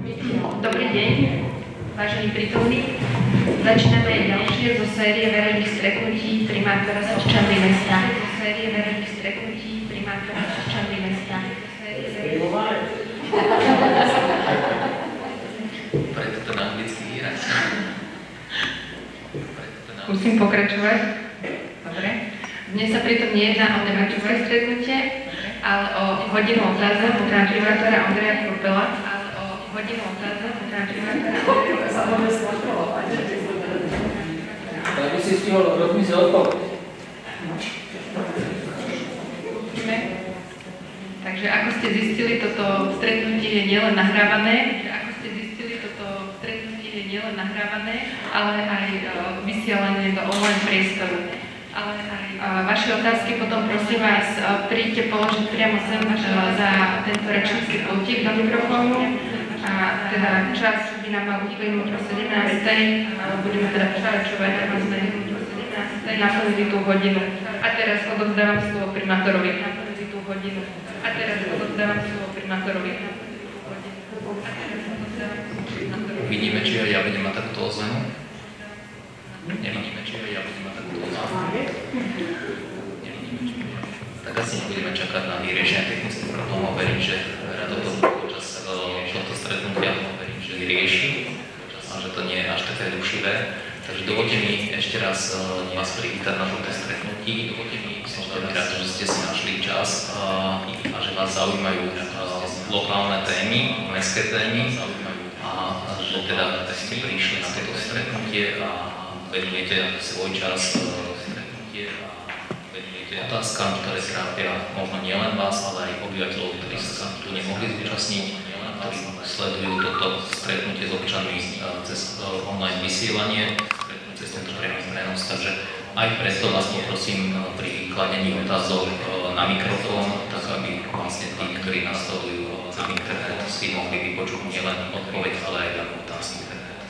Dobrý deň, vážení prítomní. Začíname ďalšie zo série verejných stretnutí primátora s občanmi mesta. Preto ten anglický výraz. Musím pokračovať. Dobre. Dnes sa pritom nejedná o tematické stretnutie, ale o hodinu otázok na primátora Ondreja Krupela. Tak by si stihol rokmi sa odpovedať. Takže ako ste zistili, toto stretnutie je nielen nahrávané, ale aj vysielané do online priestoru. Vaše otázky potom prosím vás príďte položiť priamo sem za tento rečnícky pultík do mikrofónu. A teda čas by nám mal uplynúť o 17:00, ale budeme teda pokračovať, aby sme naplnili tú hodinu. A teraz odovzdávam slovo primátorovi. Vidíme, či aj ja budem mať takúto ozvenu. Nevidíme, či aj ja budem mať takúto ozvenu. Tak asi nebudeme čakať na vyriešenie technických problémov. Verím, že rado to počas tohto stretnutia vyrieši a že to nie je až také rušivé. Takže dovolte mi ešte raz vás privítať na tomto stretnutí. Som veľmi rád, že ste si našli čas a že vás zaujímajú lokálne témy, mestské témy a že teda ste prišli na toto stretnutie a venujete svoj čas otázkam, ktoré trápia možno nielen vás, ale aj obyvateľov, ktorí sa tu nemohli zúčastniť, ktorí sledujú toto stretnutie s občanmi cez online vysielanie, cez tento priamy prenos. Takže aj preto vás poprosím pri kladení otázok na mikrofón, tak aby vlastne tí, ktorí nás sledujú na mikrofón, si mohli vypočuť nielen odpoveď, ale aj otázky.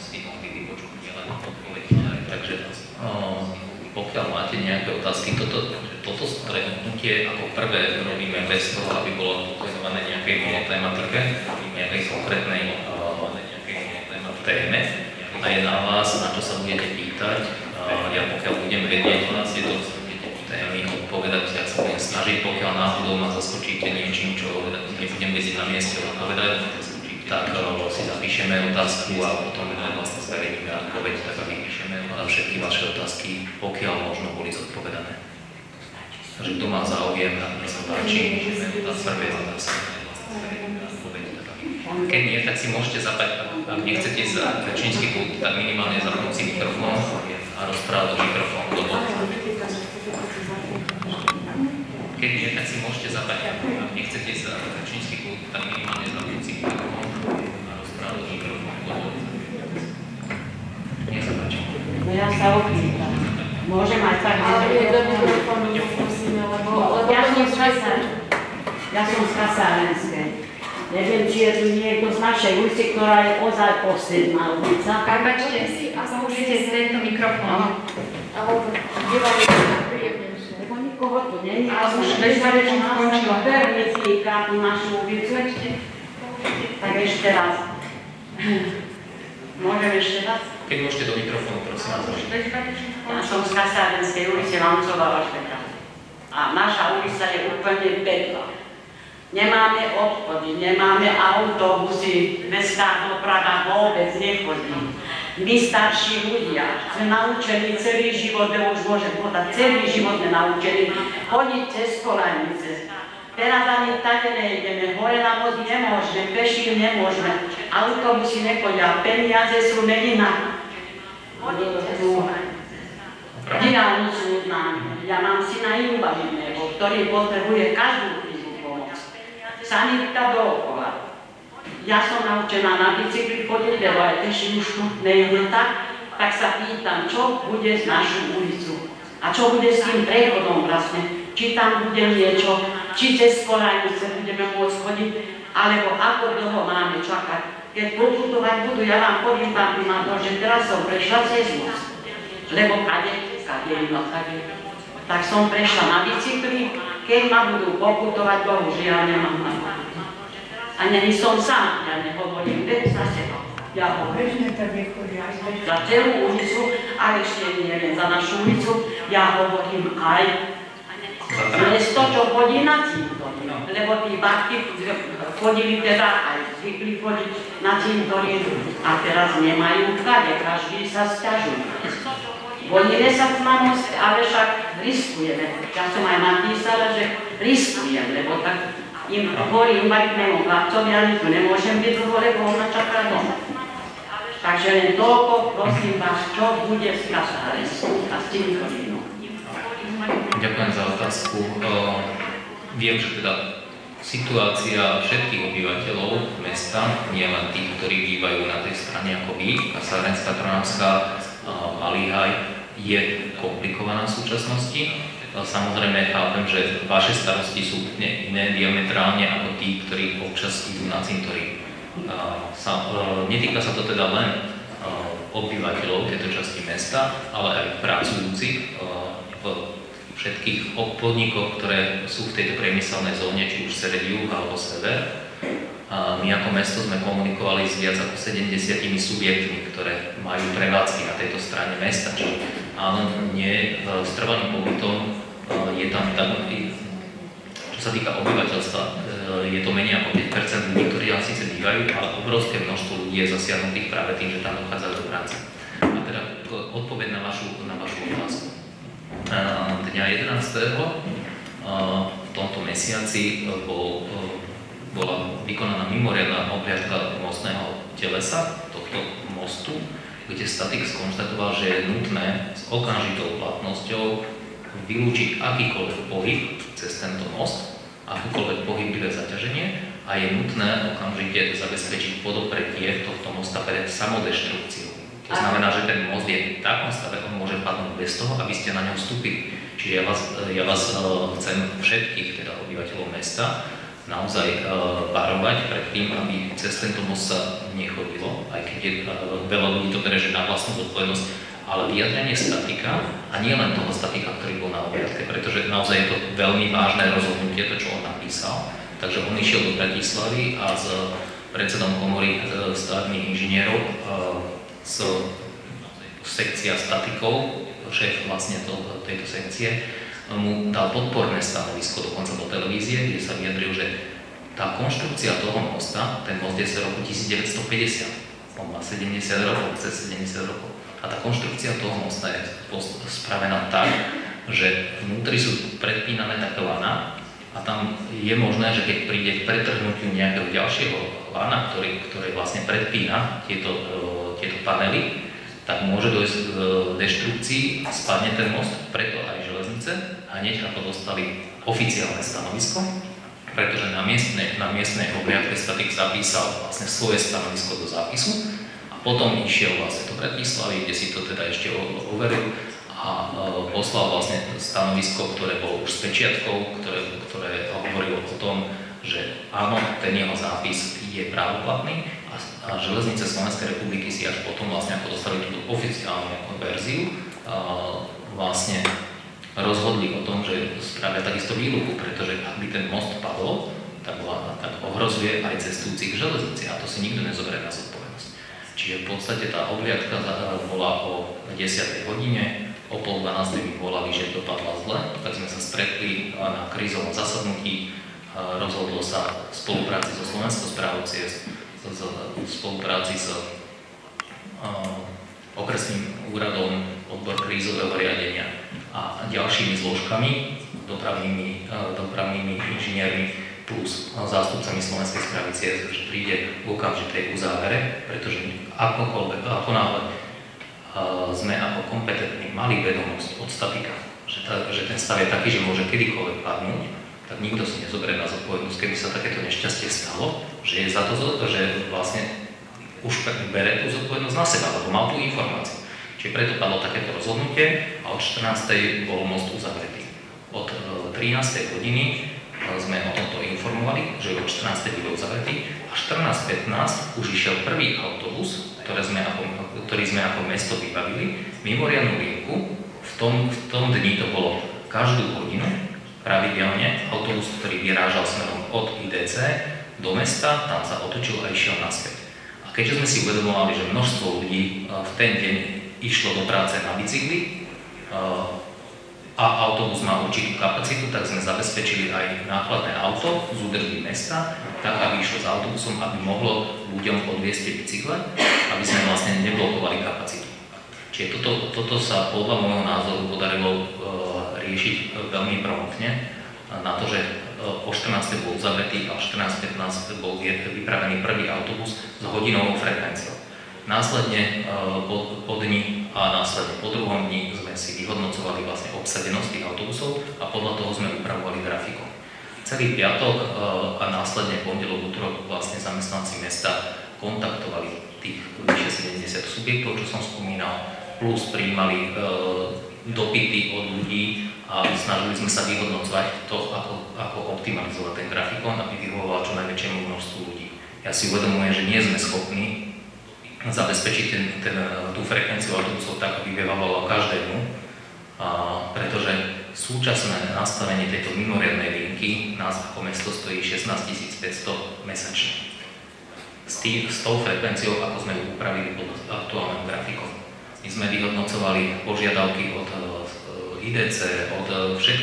Takže pokiaľ máte nejaké otázky, toto stretnutie ako prvé robíme bez toho, aby bolo venované nejakej monotématike, nejakej konkrétnej téme a je na vás, na čo sa budete pýtať. Ja pokiaľ budem vedieť na tieto témy odpovedať, ja sa budem snažiť, pokiaľ náhodou ma zaskočíte niečím, čo nebudem vedieť na mieste odpovedať, tak si zapíšeme otázku a potom vlastne zverejníme odpoveď, tak aby všetky vaše otázky, pokiaľ možno, boli zodpovedané. Takže kto má záujem, nech sa páči, prvé otázky. Keď nie, tak si môžete zapať, ak nechcete za rečnícky pult, tak minimálne zapnúť si mikrofón a rozprávať do mikrofónu. Keď nie, tak si môžete zapať, ak nechcete za rečnícky pult, tak minimálne zapnúť si mikrofón a rozprávať do mikrofónu. Nech sa páči. No ja sa opýtam. Môžem aj tak, ale nie do mikrofónu musíme, lebo ja som z Kasárenskej. Neviem, či je tu niekto z našej ulici, ktorá je ozaj posledná ulica. Prepačte si a použite tento mikrofón. Alebo dívali sa príjemnejšie. Lebo nikoho tu není. Ale už bezvadečne skončilo. Permítka tú našu ulicu. Tak ešte raz. Môžem ešte raz? Keď môžete do mikrofónu, prosím vás. Ja som z Kasárenskej ulice Lancová Vašpeka. A naša ulica je úplne bedla. Nemáme odchody, nemáme autobusy, mestská doprava vôbec nechodí. My starší ľudia sme naučení celý život, už môžem povedať, celý život sme naučení chodiť cez kolanice. Teraz ani tak nejdeme, hore na most nemôžeme, peši nemôžeme, autobusy nechodia, peniaze sú menina. Diálnicu známe. Ja mám syna invalidného, ktorý potrebuje každú chvíľu pomoc. Sanitka dookola. Ja som naučená na bicykli chodiť, lebo aj peši už tu nejde tak sa pýtam, čo bude s našou ulicu. A čo bude s tým prechodom vlastne. Či tam bude niečo, či cez kolajnice budeme môcť chodiť, alebo ako dlho máme čakať. Keď pokutovať budú, ja vám poviem, pán primátor, že teraz som prešla cez most. Lebo kade tak som prešla na bicykli, keď ma budú pokutovať, bohužiaľ nemám na pokutu. A není som sám, ja nehovorím len za seba. Ja hovorím za celú ulicu, a ešte nie len za našu ulicu, ja hovorím aj mesto, čo chodí na cintorín. Lebo tí babky chodili teda aj zvykli chodiť na cintorín a teraz nemajú kade, každý sa sťažuje. Oni nesať na most, ale však riskujeme. Ja som aj napísala, že riskujem, lebo tak im hovorím invalidnému chlapcovi, ja tu nemôžem byť dlho, lebo ona čaká doma. Takže len toľko, prosím vás, čo bude z Kasáresu a z cintorínu. Ďakujem za otázku. Viem, že teda situácia všetkých obyvateľov mesta, nie len tých, ktorí bývajú na tej strane ako vy, Kasárenská, Trnavská, Malíhaj, je komplikovaná v súčasnosti. Samozrejme chápem, že vaše starosti sú iné diametrálne ako tí, ktorí občas idú na cintorín. Netýka sa to teda len obyvateľov tejto časti mesta, ale aj pracujúcich v všetkých podnikoch, ktoré sú v tejto priemyselnej zóne, či už sever, juh alebo sever. My ako mesto sme komunikovali s viac ako 70 subjektmi, ktoré majú prevádzky na tejto strane mesta. Čiže áno, nie s trvalým pobytom je tam čo sa týka obyvateľstva, je to menej ako 5% ľudí, ktorí tam síce bývajú, ale obrovské množstvo ľudí je zasiahnutých práve tým, že tam dochádzajú do práce. A teda odpoveď na vašu otázku. Dňa 11. v tomto mesiaci bola vykonaná mimoriadna obhliadka mostného telesa tohto mostu, kde statik skonštatoval, že je nutné s okamžitou platnosťou vylúčiť akýkoľvek pohyb cez tento most, akúkoľvek pohyblivé zaťaženie a je nutné okamžite zabezpečiť podopretie tohto mosta pred samodeštrukciou. To znamená, že ten most je v takom stave, on môže padnúť bez toho, aby ste na ňom vstúpili. Čiže ja vás chcem všetkých teda obyvateľov mesta naozaj varovať pred tým, aby cez tento most sa nechodilo, aj keď je veľa ľudí to berie, že na vlastnú zodpovednosť, ale vyjadrenie statika, a nie len toho statika, ktorý bol na obhliadke, pretože naozaj je to veľmi vážne rozhodnutie, to, čo on napísal. Takže on išiel do Bratislavy a s predsedom komory stavebných inžinierov z sekcia statikov, šéf vlastne tejto sekcie, mu dal podporné stanovisko dokonca do televízie, kde sa vyjadril, že tá konštrukcia toho mosta, ten most je z roku 1950, on má 70 rokov, cez 70 rokov. A tá konštrukcia toho mosta je spravená tak, že vnútri sú predpínané také lana a tam je možné, že keď príde k pretrhnutiu nejakého ďalšieho lana, ktoré vlastne predpína tieto panely, tak môže dojsť k deštrukcii, spadne ten most, preto aj železnice, a hneď ako dostali oficiálne stanovisko, pretože na miestnej obhliadke statik zapísal vlastne svoje stanovisko do zápisu a potom išiel vlastne do Bratislavy, kde si to teda ešte overil a poslal vlastne stanovisko, ktoré bolo už s pečiatkou, ktoré hovorilo o tom, že áno, ten jeho zápis je právoplatný a železnice Slovenskej republiky si až potom vlastne, ako dostali túto oficiálnu verziu, vlastne rozhodli o tom, že spravia takisto výluku, pretože ak by ten most padol, tak ohrozuje aj cestujúcich k železnici a to si nikto nezoberie na zodpovednosť. Čiže v podstate tá obhliadka bola o 10. hodine, o 11:30 mi volali, že dopadla zle, tak sme sa stretli na krízovom zasadnutí, rozhodlo sa v spolupráci so Slovenskou správou ciest, v spolupráci s okresným úradom, odbor krízového riadenia a ďalšími zložkami, dopravnými inžiniermi plus zástupcami Slovenskej správy ciest, že príde v okamžitej uzávere, pretože ako náhle sme ako kompetentní mali vedomosť od statika, že ten stav je taký, že môže kedykoľvek padnúť, tak nikto si nezoberie na zodpovednosť, keby sa takéto nešťastie stalo, že je za to, že vlastne už bere tú zodpovednosť na seba, lebo mal tú informáciu. Čiže preto padlo takéto rozhodnutie a od 14. bol most uzavretý. Od 13. hodiny sme o tomto informovali, že od 14. bude uzavretý a 14:15 už išiel prvý autobus, ktorý sme ako mesto vybavili, mimoriadnu linku. V tom dni to bolo každú hodinu pravidelne autobus, ktorý vyrážal smerom od IDC do mesta, tam sa otočil a išiel naspäť. A keďže sme si uvedomovali, že množstvo ľudí v ten deň išlo do práce na bicykli a autobus má určitú kapacitu, tak sme zabezpečili aj nákladné auto z údržby mesta, tak aby išlo s autobusom, aby mohlo ľuďom odviesť tie bicykle, aby sme vlastne neblokovali kapacitu. Čiže toto sa podľa môjho názoru podarilo riešiť veľmi promptne na to, že o 14. bol uzavretý a o 14.15 bol vypravený prvý autobus s hodinovou frekvenciou. Následne po dni a následne po druhom dni sme si vyhodnocovali vlastne obsadenosť tých autobusov a podľa toho sme upravovali grafiku. Celý piatok a následne pondelok, útorok vlastne zamestnanci mesta kontaktovali tých vyše 70 subjektov, čo som spomínal, plus prijímali dopyty od ľudí a snažili sme sa vyhodnocovať to, ako optimalizovať ten grafikon, aby vyhovoval čo najväčšiemu množstvu ľudí. Ja si uvedomujem, že nie sme schopní zabezpečiť tú frekvenciu autobusov tak, aby vyhovovalo každému, pretože súčasné nastavenie tejto mimoriadnej linky nás ako mesto stojí 16 500 mesačne. S tou frekvenciou, ako sme ju upravili pod aktuálnym grafikom. My sme vyhodnocovali požiadavky od IDC, od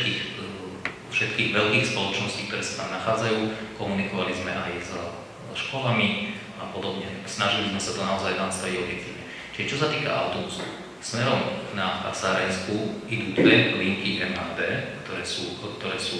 všetkých veľkých spoločností, ktoré sa tam nachádzajú. Komunikovali sme aj s školami a podobne. Snažili sme sa to naozaj nastaviť objektívne. Čiže čo sa týka autobusu, smerom na Kasárensku idú dve linky MHD, ktoré sú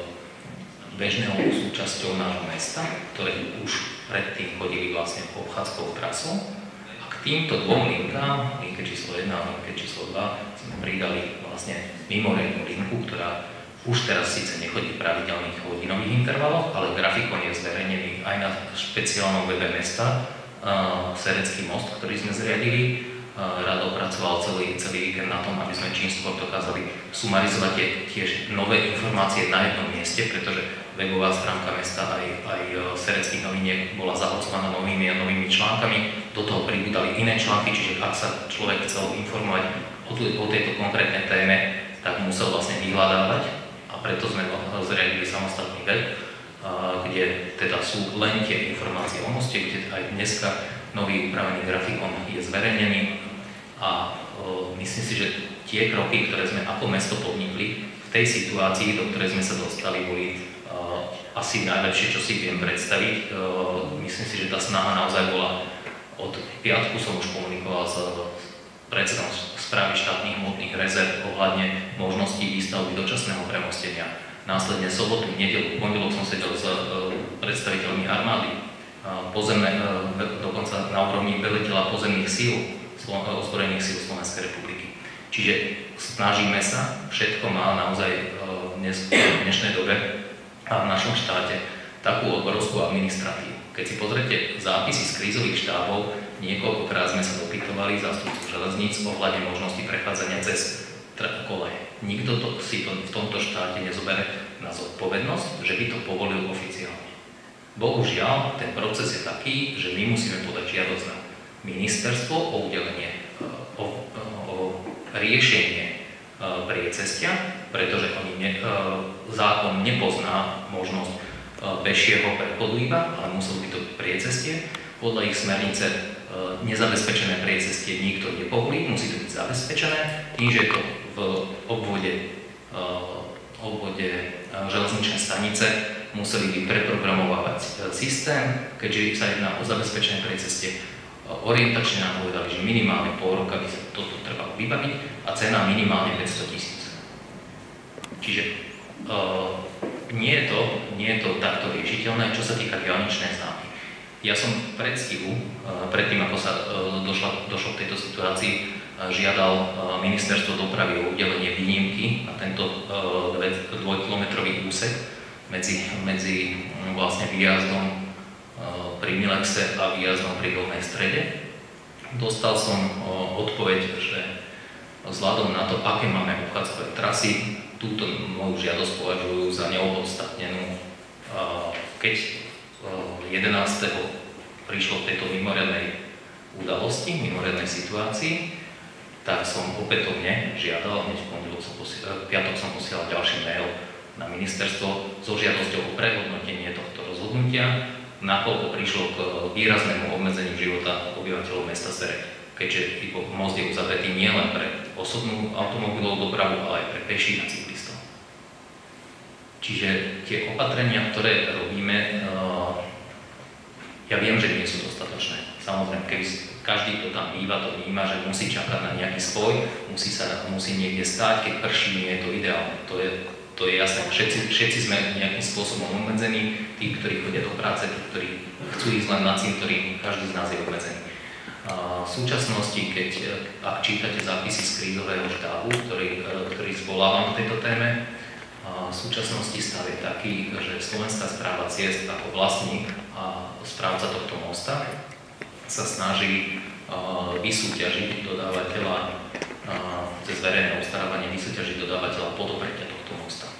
bežnou súčasťou nášho mesta, ktoré už predtým chodili vlastne obchádzkovou trasou. Týmto dvom linkám, linke číslo 1 a linke číslo 2, sme pridali vlastne mimoriadnu linku, ktorá už teraz síce nechodí v pravidelných hodinových intervaloch, ale grafikon je zverejnený aj na špeciálnom webe mesta, Serecký most, ktorý sme zriadili. Rado pracoval celý víkend na tom, aby sme čím skôr dokázali sumarizovať tiež nové informácie na jednom mieste, pretože webová stránka mesta aj Sereckých noviniek bola zahlcovaná novými a novými článkami. Do toho pribudali iné články, čiže ak sa človek chcel informovať o tejto konkrétnej téme, tak musel vlastne vyhľadávať a preto sme zriadili samostatný web, kde teda sú len tie informácie o moste, kde aj dneska nový upravený grafikon je zverejnený a myslím si, že tie kroky, ktoré sme ako mesto podnikli v tej situácii, do ktorej sme sa dostali, boli asi najlepšie, čo si viem predstaviť. Myslím si, že tá snaha naozaj bola. Od piatku som už komunikoval s predsedom správy štátnych hmotných rezerv ohľadne možností výstavby dočasného premostenia. Následne sobotu, nedeľu, pondelok som sedel s predstaviteľmi armády, dokonca na úrovni veliteľa pozemných síl, ozbrojených síl Slovenskej republiky. Čiže snažíme sa, všetko má naozaj v dnešnej dobe a v našom štáte takú obrovskú administratívu. Keď si pozriete zápisy z krízových štábov, niekoľkokrát sme sa dopytovali zástupcov železníc ohľadne možnosti prechádzania cez koleje. Nikto si to v tomto štáte nezobere na zodpovednosť, že by to povolil oficiálne. Bohužiaľ, ten proces je taký, že my musíme podať žiadosť na ministerstvo o udelenie, o riešenie priecestia, pretože zákon nepozná možnosť pešieho prechodu iba, ale muselo byť to priecestie. Podľa ich smernice nezabezpečené priecestie nikto nepovolí, musí to byť zabezpečené. Tým, že je to v obvode železničnej stanice, museli by preprogramovať systém, keďže sa jedná o zabezpečené priecestie. Orientačne nám povedali, že minimálne pol roka by sa toto trebalo vybaviť a cena minimálne 500 000. Čiže nie je to takto riešiteľné, čo sa týka diaľničnej známky. Ja som predstihu, predtým ako sa došlo k tejto situácii, žiadal ministerstvo dopravy o udelenie výnimky na tento 2-kilometrový úsek medzi vlastne výjazdom pri Milexe a výjazdom pri Dolnej Strede. Dostal som odpoveď, že vzhľadom na to, aké máme obchádzkové trasy, túto moju žiadosť považujú za neopodstatnenú. Keď 11. prišlo k tejto mimoriadnej udalosti, mimoriadnej situácii, tak som opätovne žiadal, hneď v piatok som posielal ďalší mail na ministerstvo so žiadosťou o prehodnotenie tohto rozhodnutia. rozhodnutia, nakoľko prišlo k výraznému obmedzeniu života obyvateľov mesta Sereď, keďže most je uzavretý nielen pre osobnú automobilovú dopravu, ale aj pre peších a cyklistov. Čiže tie opatrenia, ktoré robíme, ja viem, že nie sú dostatočné. Samozrejme, keď každý, kto tam býva, to vníma, že musí čakať na nejaký spoj, musí niekde stáť, keď prší, nie je to ideálne. To je jasné. Všetci sme nejakým spôsobom obmedzení, tí, ktorí chodia do práce, tí, ktorí chcú ísť len na cintorín, každý z nás je obmedzený. V súčasnosti, ak čítate zápisy z krízového štábu, ktorý zvolávam v tejto téme, v súčasnosti stav je taký, že Slovenská správa ciest ako vlastník a správca tohto mosta sa snaží vysúťažiť dodávateľa cez verejné obstarávanie vysúťažiť dodávateľa podopretia tohto mosta.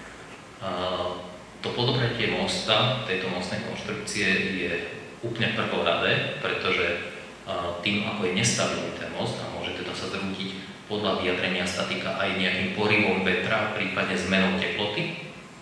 To podopretie mosta, tejto mostnej konštrukcie je úplne prvoradé, pretože tým, ako je nestabilný ten most a môže teda sa zrútiť podľa vyjadrenia statika aj nejakým poryvom vetra, prípadne zmenou teploty,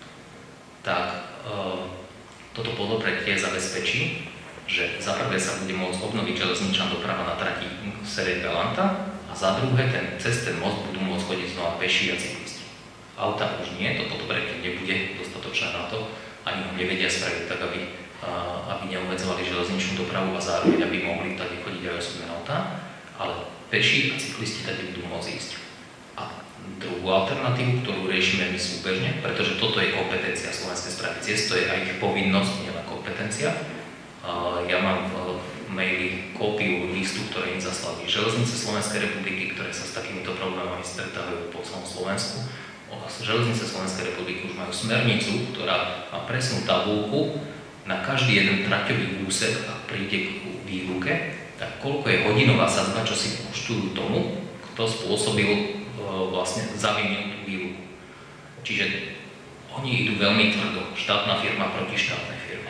tak toto podopretie zabezpečí, že za prvé sa bude môcť obnoviť železničná doprava na trati Sereď-Galanta a za druhé cez ten most budú môcť chodiť znova peši a cyklisti. Auta už nie, to podopretie nebude dostatočné na to, ani ho nevedia spraviť tak, aby neobmedzovali železničnú dopravu a zároveň aby mohli tady chodiť aj osobné autá, ale peši a cyklisti tady budú môcť ísť. A druhú alternatívu, ktorú riešime my súbežne, pretože toto je kompetencia Slovenskej správy ciest, to je aj ich povinnosť, nielen kompetencia. Ja mám v maili kópiu listu, ktoré im zaslali Železnice Slovenskej republiky, ktoré sa s takýmito problémami stretávajú po celom Slovensku. Železnice Slovenskej republiky už majú smernicu, ktorá má presnú tabuľku na každý jeden traťový úsek, ak príde k výluke, tak koľko je hodinová sadzba, čo si účtujú tomu, kto spôsobil vlastne zavinil tú výluku. Čiže oni idú veľmi tvrdo, štátna firma proti štátnej firme.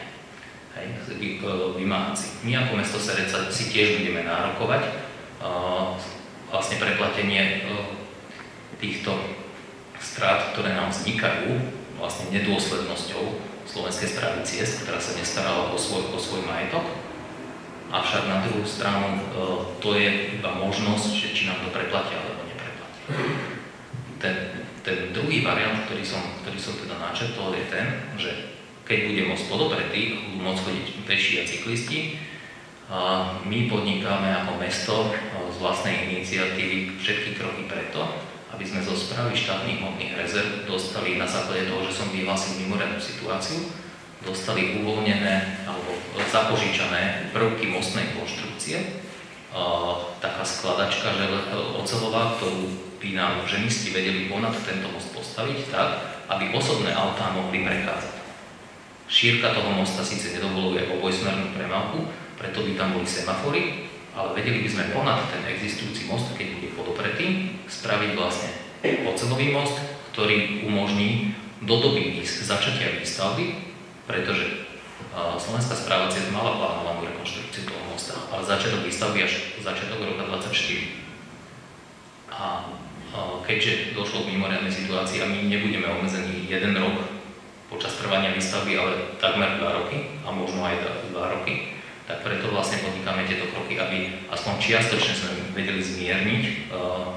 Vymáhací. My ako mesto Sereď si tiež budeme nárokovať vlastne preplatenie týchto strát, ktoré nám vznikajú vlastne nedôslednosťou Slovenskej správy ciest, ktorá sa nestarala o svoj majetok. Avšak na druhú stranu to je iba možnosť, že či nám to preplatia alebo nepreplatia. Ten druhý variant, ktorý som teda načrtol, je ten, že keď bude most podopretý, budú môcť chodiť peši a cyklisti, my podnikáme ako mesto z vlastnej iniciatívy všetky kroky preto, aby sme zo správy štátnych hmotných rezerv dostali na základe toho, že som vyhlásil mimoriadnu situáciu, dostali uvoľnené alebo zapožičané prvky mostnej konštrukcie, taká skladačka oceľová, ktorú by nám ženisti vedeli ponad tento most postaviť tak, aby osobné autá mohli prechádzať. Šírka toho mosta síce nedovoluje obojsmernú premávku, preto by tam boli semafory, ale vedeli by sme ponad ten existujúci most, keď bude podopretý, spraviť vlastne oceľový most, ktorý umožní do doby začatia výstavby, pretože Slovenská správa ciest mala plánovanú rekonštrukciu toho mosta, ale začiatok výstavby až začiatok roka 2024. A keďže došlo k mimoriadnej situácii a my nebudeme obmedzení 1 rok počas trvania výstavby, ale takmer 2 roky a možno aj 2 roky, tak preto vlastne podnikáme tieto kroky, aby aspoň čiastočne sme vedeli zmierniť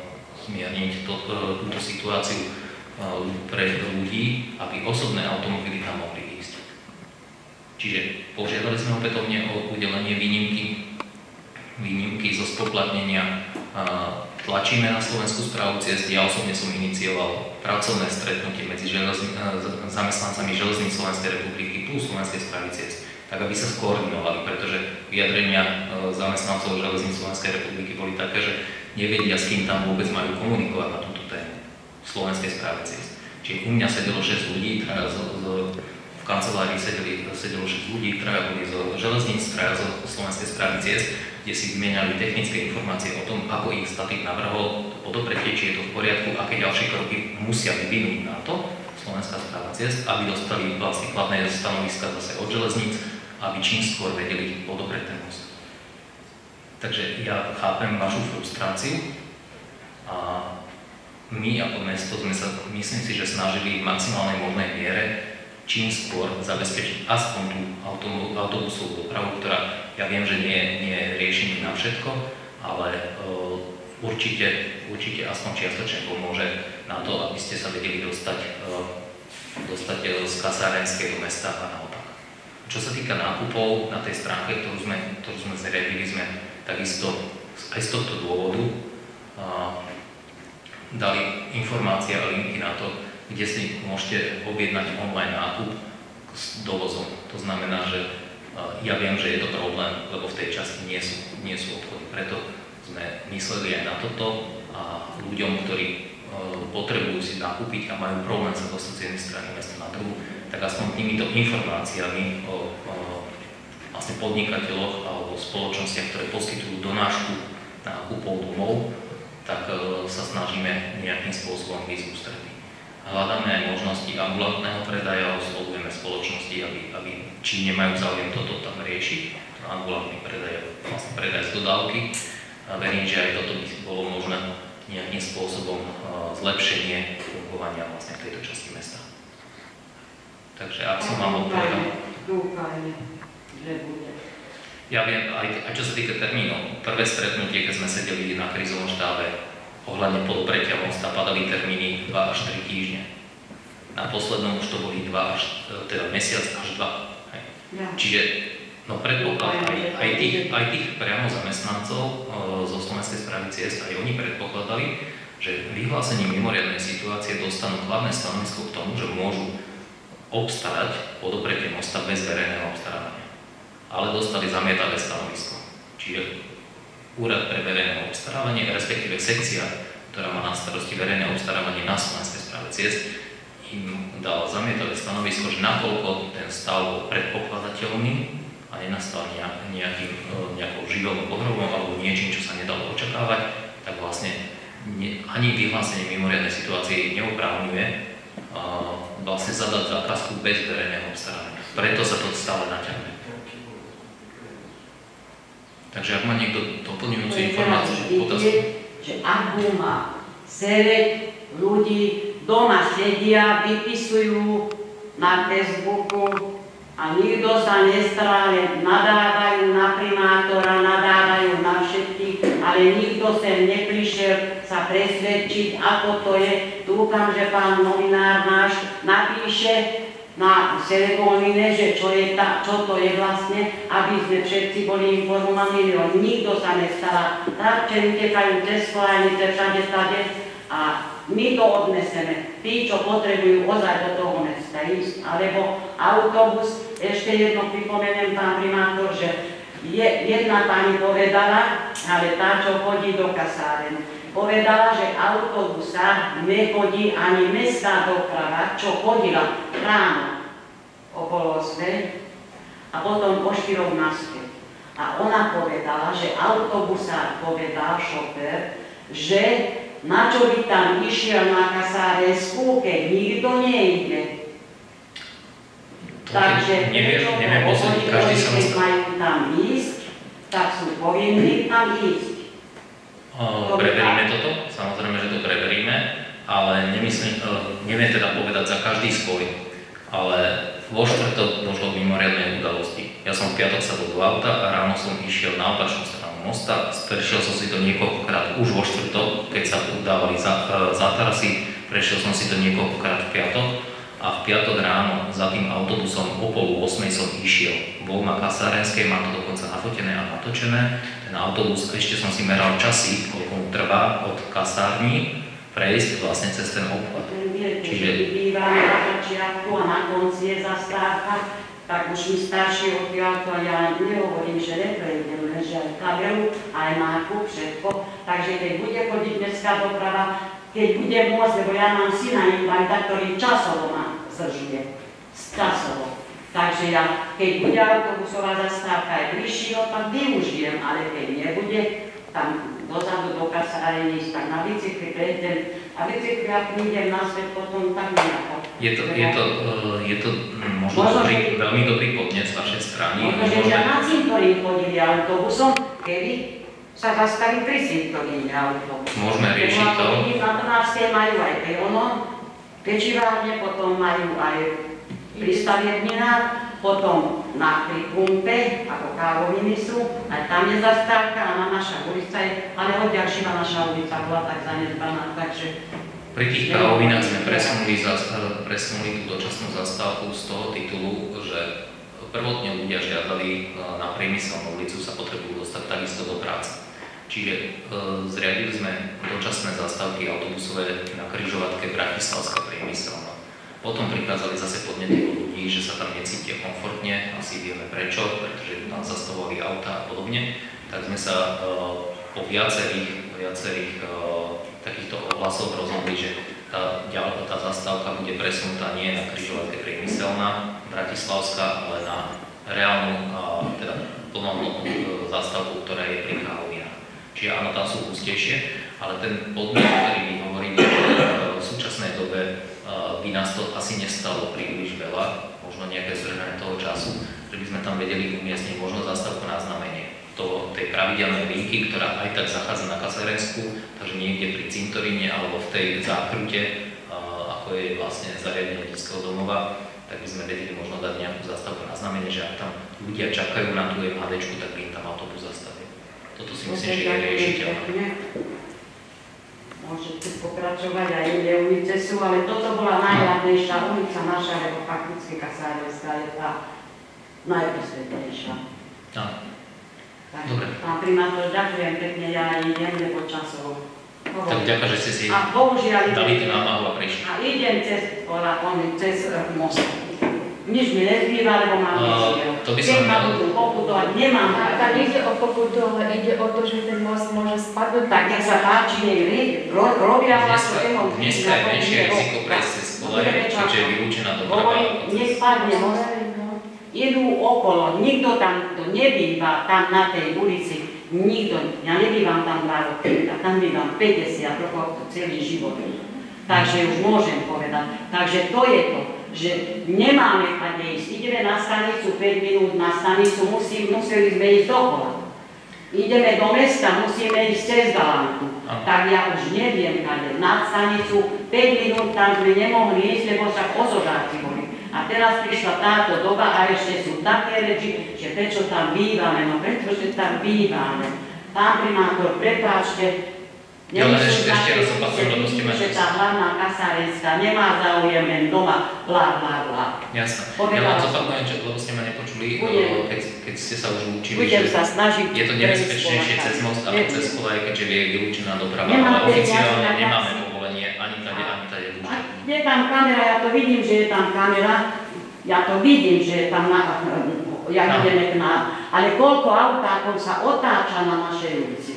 túto situáciu pre ľudí, aby osobné automobily tam mohli ísť. Čiže požiadali sme opätovne o udelenie výnimky zo spoplatnenia. Tlačíme na Slovenskú správu ciest. Ja osobne som inicioval pracovné stretnutie medzi zamestnancami Železníc Slovenskej republiky plus Slovenskej správy ciest, tak aby sa skoordinovali, pretože vyjadrenia zamestnancov Železníc Slovenskej republiky boli také, že nevedia, s kým tam vôbec majú komunikovať na túto tému v Slovenskej správe ciest. Čiže u mňa sedelo 6 ľudí, v kancelárii sedelo 6 ľudí, ktoré boli zo Železníc, zo Slovenskej správy ciest, kde si vymieniali technické informácie o tom, ako ich statik navrhol, podopretie, či je to v poriadku, aké ďalšie kroky musia vyvinúť na to Slovenská správa ciest, aby dostali vlastne kladné stanoviska zase od Železníc, aby čím skôr vedeli podopreť ten most. Takže ja chápem vašu frustráciu a my ako mesto sme sa, myslím si, že snažili v maximálnej možnej miere čím skôr zabezpečiť aspoň tú autobusovú dopravu, ktorá, ja viem, že nie je riešením na všetko, ale určite aspoň čiastočne pomôže na to, aby ste sa vedeli dostať z kasárenského mesta a naopak. Čo sa týka nákupov, na tej stránke, ktorú sme zriadili, sme takisto aj z tohto dôvodu dali informácie a linky na to, kde si môžete objednať online nákup s dovozom. To znamená, že ja viem, že je to problém, lebo v tej časti nie sú obchody. Preto sme mysleli aj na toto a ľuďom, ktorí potrebujú si nakúpiť a majú problém sa dostať z jednej strany mesta na druhú, tak aspoň týmito informáciami o vlastne podnikateľoch alebo spoločnostiach, ktoré poskytujú donášku nákupov domov, tak sa snažíme nejakým spôsobom výsť ústretí. Hľadáme aj možnosti ambulantného predaja, oslovujeme spoločnosti, aby či nemajú záujem toto tam riešiť, ambulantný predaj, vlastne predaj z dodávky. A verím, že aj toto by bolo možné nejakým spôsobom zlepšenie fungovania vlastne v tejto časti mesta. Takže ak som vám odpovedal... Dúfajme, že bude. Ja viem, aj čo sa týka termínov. Prvé stretnutie, keď sme sedeli na krízovom štábe ohľadne podpretia mosta, padali termíny 2 až 3 týždne. Na poslednom už to boli mesiac až 2. Hej. Ja. Čiže predpoklad aj tých priamo zamestnancov zo Slovenskej správy ciest, aj oni predpokladali, že vyhlásením mimoriadnej situácie dostanú kladné stanovisko k tomu, že môžu obstarať podopretie mosta bez verejného obstarávania. Ale dostali zamietavé stanovisko. Čiže Úrad pre verejné obstarávanie, respektíve sekcia, ktorá má na starosti verejné obstarávanie na Slovenskej správe ciest, im dal zamietavé stanovisko, že nakoľko ten stav bol predpokladateľný a nenastal nejakou živou pohrobou alebo niečím, čo sa nedalo očakávať, tak vlastne ani vyhlásenie mimoriadnej situácie neoprávňuje vlastne zadať zákazku bez verejného obstarávania. Preto sa to stále naťahuje. Takže ak má niekto doplňujúcu informáciu, že ak má sere ľudí doma sedia, vypisujú na Facebooku a nikto sa nestará, len nadávajú na primátora, nadávajú na všetkých, ale nikto sem neprišiel sa presvedčiť, ako to je. Dúfam, že pán novinár náš napíše na ceremonine, že čo to je vlastne, aby sme všetci boli informovaní, lebo nikto sa nestará. Trakčeri utekajú cez Skolajnice, všade stade a my to odneseme. Tí, čo potrebujú ozaj do toho mesta ísť, alebo autobus, ešte jedno pripomeniem, pán primátor, že jedna pani povedala, ale tá, čo chodí do kasáren, povedala, že autobusa nechodí ani mestská doprava, čo chodila ráno okolo 8 a potom o 4 naspäť. A ona povedala, že autobusár povedal šofér, že na čo by tam išiel na Kasárenskú, keď nikto nejde. Takže neviem posúdiť, každý sa keď majú tam ísť, tak sú povinní tam ísť. Preveríme toto, samozrejme, že to preveríme, ale neviem teda povedať za každý svoj, ale vo štvrtok došlo k mimoriadnej udalosti. Ja som v piatok sadol do auta a ráno som išiel na opačnú stranu mosta, prešiel som si to niekoľkokrát už vo štvrtok, keď sa udávali zátarasy, prešiel som si to niekoľkokrát v piatok a v piatok ráno za tým autobusom o 7:30 som išiel. Bol na Kasárenskej, mám to dokonca nafotené a natočené. Ten autobus, ešte som si meral časy, koľko mu trvá od kasární prejsť vlastne cez ten obchvat. Čiže bývame na začiatku a na konci je zastávka, tak už mi starší odtiaľ to ja nehovorím, že neprejdem, lenže aj kabelu, aj nákup, všetko. Takže keď bude chodiť mestská doprava, keď bude môcť, lebo ja mám syna invalida, ktorý časovo ma zdržuje. Časovo. Takže ja, keď bude autobusová zastávka aj bližšie, tak využijem, ale keď nebude, tam dozadu do kasáren ísť, tak na bicykli prejdem. A bicykli, ak prídem na svet, potom tak nejako. Je to možno veľmi dobrý podnet z vašej strany. Možno, že na cintorín chodili autobusom, kedy sa zastaví pri cintoríne autobusom. Môžeme riešiť to. Na Trnavskej majú aj pejonom, pečivárne, potom majú aj pri stavebninách, potom pri pumpe, ako kávoviny sú, aj tam je zastávka a na naša ulica je, ale odjak živa naša ulica bola tak zanedbaná, takže... Pri tých kávovinách sme presunuli tú dočasnú zastávku z toho titulu, že prvotne ľudia žiadali na Priemyselnú ulicu, sa potrebujú dostať takisto do práce. Čiže zriadili sme dočasné zastávky autobusové na križovatke Bratislavská Priemyselná. Potom prichádzali zase podnety od ľudí, že sa tam necítia komfortne, asi vieme prečo, pretože tam zastavovali auta a podobne. Tak sme sa po viacerých takýchto ohlasoch rozhodli, že tá zastávka bude presunutá nie na križovatke Priemyselná, Bratislavská, ale na reálnu, teda plnohodnotnú zastávku, ktorá je pri Kálovinách. Čiže áno, tam sú hustejšie, ale ten podnet, ktorý my hovoríme, v súčasnej dobe by nás to asi nestalo príliš veľa, možno nejaké zdržanie toho času, že by sme tam vedeli umiestniť možno zastávku na znamenie tej pravidelnej linky, ktorá aj tak zachádza na Kasárensku, takže niekde pri cintoríne alebo v tej zákrute, ako je vlastne zariadenie detského domova, tak by sme vedeli možno dať nejakú zastávku na znamenie, že ak tam ľudia čakajú na tú MHDčku, tak by im tam autobus zastaví. Toto si myslím, že je riešiteľné. Môžete pokračovať, aj iné ulice sú, ale toto bola najhlavnejšia ulica naša, lebo fakticky Kasárenská je tá najposvetnejšia. Dobre. Pán primátor, ďakujem pekne, ja idem, lebo časov. Tak ďakujem, že ste si dali tú námahu a prišli. A idem cez most. Nič mi nezbýva, lebo mám neciel. Keď ma budú pokutovať, nemám. Tak ide o pokutu, ale ide o to, že ten most môže spadnúť. Tak nech sa páči, robia vlastne Dneska je menšie riziko prejsť cez koleje, keďže je vylúčená doprava. Nech padne most. Idú okolo, nikto tam nebýva, tam na tej ulici, nikto, ja nebývam tam 2 roky, tam bývam 50 rokov celý život. Takže už môžem povedať. Takže to je to, že nemáme kade ísť. Ideme na stanicu 5 minút, na stanicu museli sme ísť dokola. Ideme do mesta, musíme ísť cez Galánku. Tak ja už neviem kade. Na stanicu 5 minút tam sme nemohli ísť, lebo sa osožáci boli. A teraz prišla táto doba a ešte sú také reči, že prečo tam bývame, no pretože tam bývame. Pán primátor, prepáčte, ešte raz opakujem, lebo ste ma... že tá hlavná Kasárenská nemá záujem len doma, blá, blá, blá. Jasné. Ja vám zopakujem, lebo ste ma nepočuli, keď ste sa už učili, budem sa snažiť je to nebezpečnejšie cez most ako cez kolaj, keďže je vylúčená doprava, ale oficiálne nemáme povolenie ani tade dúže. Je tam kamera, ja to vidím, že je tam kamera, ja to vidím, že je tam, ideme k nám, ale koľko autákov sa otáča na našej ulici.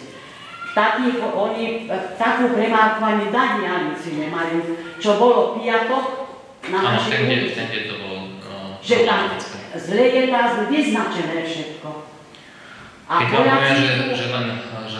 Oni takú premávku ani na diaľnici nemajú, čo bolo piatok na našej ulici. Áno, to bolo... Že tam zle je tá vyznačené všetko. Keď hovoríme, že len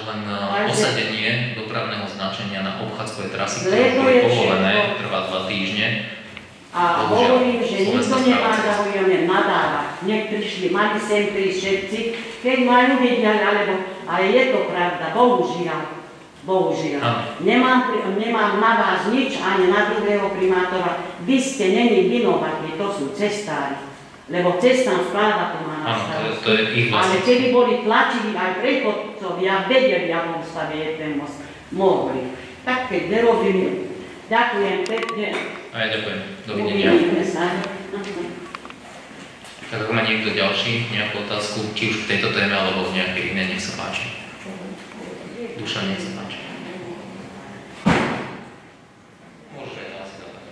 osadenie dopravného značenia na obchádzkové trasy, ktoré boli povolené, trvá 2 týždne. A hovorím, že nikto nemá záujem nadávať. Nech prišli, mali sem prísť všetci, keď majú vidieť, ale je to pravda, bohužiaľ. Nemám na vás nič, ani na druhého primátora. Vy ste není vinovatní, to sú cestári. Lebo cestná správa to má na starosti. Ale keby boli tlačili aj prechodcovia, vedeli, ako stavie ten most. Mohli. Tak keď nerobili, ďakujem pekne. A ja ďakujem. Dovidenia. Uvidíme sa. Tak ako má niekto ďalší nejakú otázku, či už v tejto téme, alebo v nejakej inej, nech sa páči. Duša, nech sa páči. Môžete aj asi dať.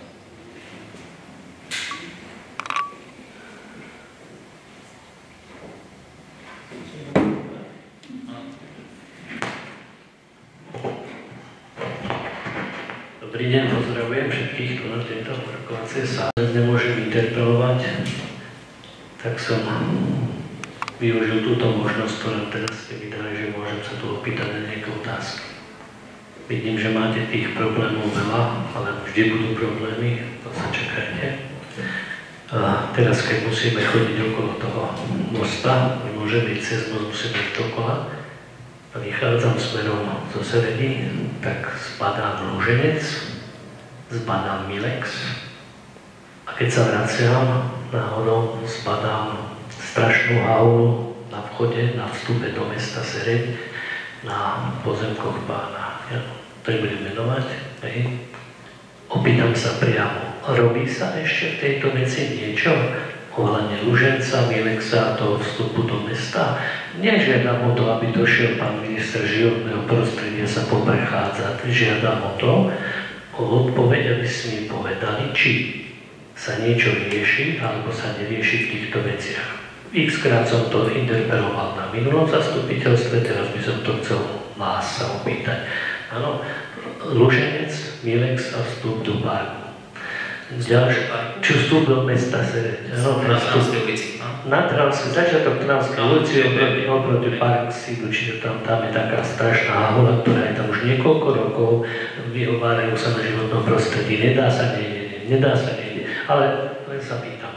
Dobrý deň, pozdravujem všetkých tu na tejto rokovacej sále. Nemôžem interpelovať, tak som využil túto možnosť, ktorú teraz ste mi dali, že môžem sa tu opýtať na nejaké otázky. Vidím, že máte tých problémov veľa, ale vždy budú problémy, to sa čakajte. A teraz, keď musíme chodiť okolo toho mosta, nemôžeme ísť cez most, musíme ísť dokola. A vychádzam smerom zo Seredy, tak zbadám Lúženec, zbadám Milex. A keď sa vraciam náhodou zbadám strašnú haulu na vchode, na vstupe do mesta Sereď, na pozemkoch pána. Ja to nebudem menovať. Hej. Opýtam sa priamo, robí sa ešte v tejto veci niečo ohľadne Luženca, Milexa a toho vstupu do mesta? Nežiadam o to, aby došiel pán minister životného prostredia sa poprechádzať. Žiadam o to, o odpoveď, aby si mi povedali, či sa niečo rieši, alebo sa nerieši v týchto veciach. X-krát som to interpeloval na minulom zastupiteľstve, teraz by som to chcel vás sa opýtať. Áno, Luženec, Milex a vstup do parku. Čo vstup do mesta Sereď. Áno, Na Trnavskej ulici. Na Trnavskej, začiatok Trnavskej ulici, oproti Park Sídu, čiže tam je taká strašná haula, ktorá je tam už niekoľko rokov, vyhovárajú sa na životnom prostredí, nedá sa, nejde, ale len sa pýtam.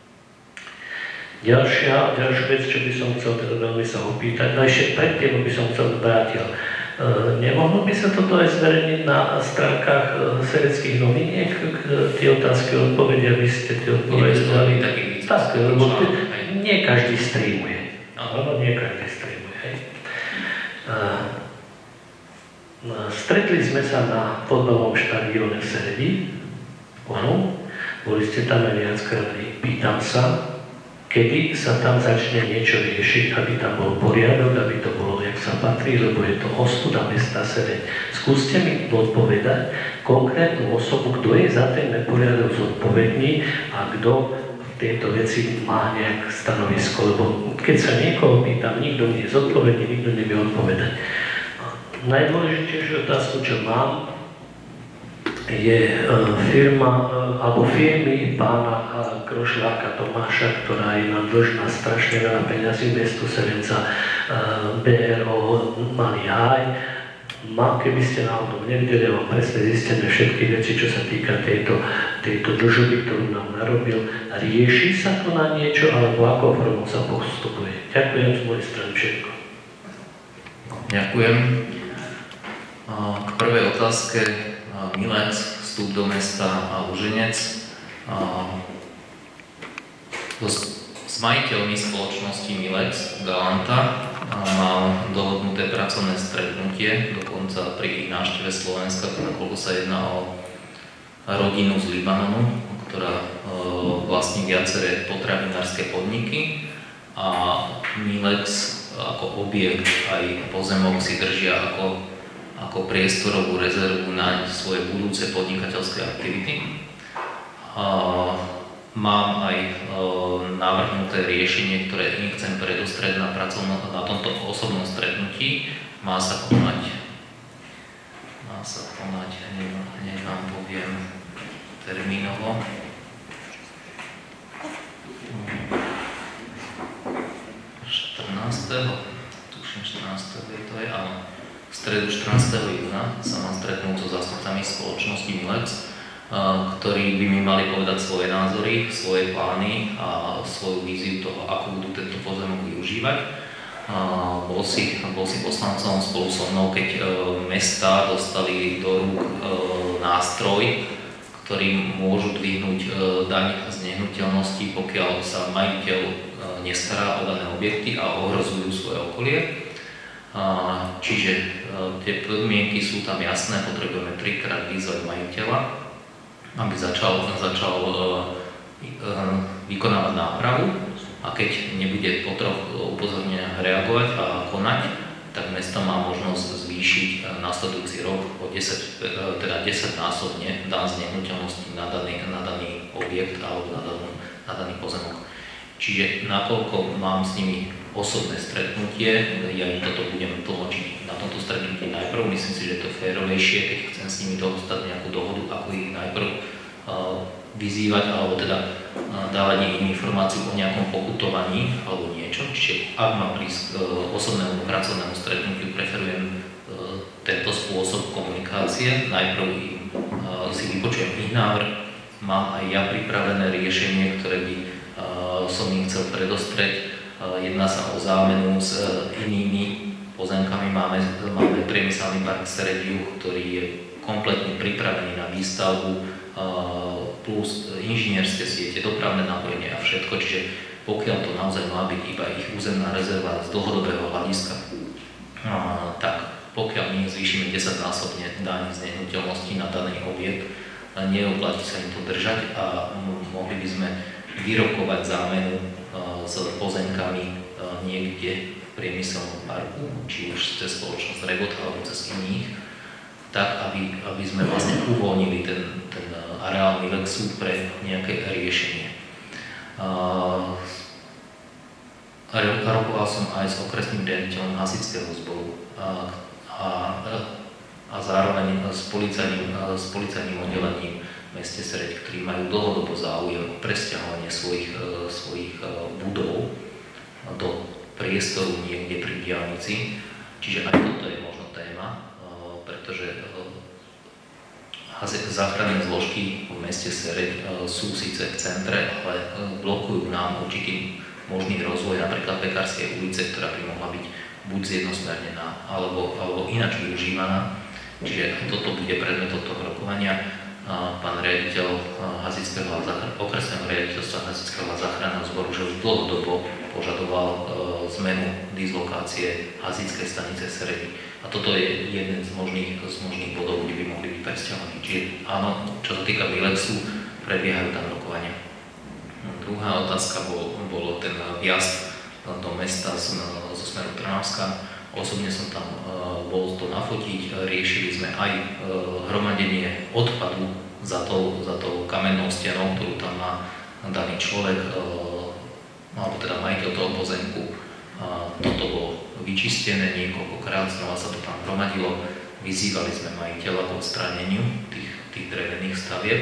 Ďalšia vec, čo by som chcel teda veľmi sa opýtať, no ešte predtým by som chcel vrátil. Nemohlo by sa toto aj zverejniť na stránkach sereckých noviniek, tie otázky a odpovede, aby ste tie odpovede dali? Tak, lebo nie každý streamuje. Nie každý streamuje, hej. Stretli sme sa na fotbalovom štadióne v Seredi. Boli ste tam aj viackrát. Pýtam sa, kedy sa tam začne niečo riešiť, aby tam bol poriadok, aby to bolo, jak sa patrí, lebo je to ostuda mesta Sereď. Skúste mi odpovedať konkrétnu osobu, kto je za ten neporiadok zodpovedný a kto v tejto veci má nejak stanovisko, lebo keď sa niekoho pýtam, nikto nie je zodpovedný, nikto nevie odpovedať. Najdôležitejšiu otázku, čo mám, je firma, alebo firmy pána Krošláka Tomáša, ktorá je nám dlžná strašne veľa peňazí, mestu Serenca, BRO, Malý Háj. Keby ste náhodou nevideli, mám presne zistené všetky veci, čo sa týka tejto dlžoby, ktorú nám narobil. Rieši sa to na niečo, alebo akou formou sa postupuje? Ďakujem z mojej strany všetko. Ďakujem. K prvej otázke Milex, vstup do mesta a Luženec. S majiteľmi spoločnosti Milex Galanta mal dohodnuté pracovné stretnutie, dokonca pri návšteve Slovenska, nakoľko sa jedná o rodinu z Libanonu, ktorá vlastní viaceré potravinárske podniky a Milex ako objekt aj pozemok si držia ako priestorovú rezervu na svoje budúce podnikateľské aktivity. Mám aj navrhnuté riešenie, ktoré im chcem predostrieť na tomto osobnom stretnutí. Má sa konať, hneď vám poviem termínovo. Tuším 14. to je, áno. V stredu 14. júna sa mám stretnúť so zástupcami spoločnosti Milex, ktorí by mi mali povedať svoje názory, svoje plány a svoju víziu toho, ako budú tento pozemok využívať. Bol si poslancom spolu so mnou, keď mestá dostali do rúk nástroj, ktorým môžu dvihnúť daň z nehnuteľnosti, pokiaľ sa majiteľ nestará o dané objekty a ohrozujú svoje okolie. Čiže tie podmienky sú tam jasné, potrebujeme 3-krát vyzvať majiteľa, aby začal vykonávať nápravu a keď nebude upozornenia reagovať a konať, tak mesto má možnosť zvýšiť nasledujúci rok o 10-násobne daň z nehnuteľnosti na daný objekt alebo na daný pozemok. Čiže nakoľko mám s nimi osobné stretnutie, ja im toto budem tlmočiť na tomto stretnutí najprv. Myslím si, že je to férovejšie, keď chcem s nimi dostať nejakú dohodu, ako ich najprv vyzývať, alebo teda dávať im informáciu o nejakom pokutovaní alebo niečo. Čiže ak mám prísť k osobnému pracovnému stretnutiu, preferujem tento spôsob komunikácie. Najprv si vypočujem ich návrh, mám aj ja pripravené riešenie, ktoré by som im chcel predostrieť. Jedná sa o zámenu s inými pozemkami. Máme priemyselný park Sereď, ktorý je kompletne pripravení na výstavbu, plus inžinierské siete, dopravné napojenie a všetko, čiže pokiaľ to naozaj má byť iba ich územná rezerva z dlhodobého hľadiska, tak pokiaľ my zvýšime 10-násobne daň z nehnuteľnosti na daný objekt, neoplatí sa im to držať a mohli by sme vyrokovať zámenu s pozemkami niekde v priemyselnom parku, či už cez spoločnosť Regot alebo cez iných, tak aby sme vlastne uvoľnili ten areál Milexu pre nejaké riešenie. Rokoval som aj s okresným riaditeľom hasičského zboru a zároveň s policajným oddelením v meste Sereď, ktorí majú dlhodobo záujem o presťahovanie svojich budov do priestoru niekde pri diaľnici. Čiže aj toto je možno téma, pretože záchranné zložky v meste Sereď sú síce v centre, ale blokujú nám určitý možný rozvoj napríklad Pekárskej ulice, ktorá by mohla byť buď zjednosmernená, alebo ináč využívaná. Čiže aj toto bude predmetom toho rokovania. Pán riaditeľ okresného riaditeľstva hasičského a záchranného zboru už dlhodobo požadoval zmenu dislokácie hasičskej stanice Seredy. A toto je jeden z možných bodov, kde by mohli byť presťahovaní. Čiže áno, čo sa týka Milexu, prebiehajú tam rokovania. Druhá otázka bolo ten vjazd do mesta zo smeru Trnavska. Osobne som tam bol to nafotiť, riešili sme aj hromadenie odpadu za tou kamennou stenou, ktorú tam má daný človek, alebo teda majiteľ toho pozemku. Toto bolo vyčistené niekoľkokrát, znova sa to tam hromadilo. Vyzývali sme majiteľa k odstráneniu tých drevených stavieb.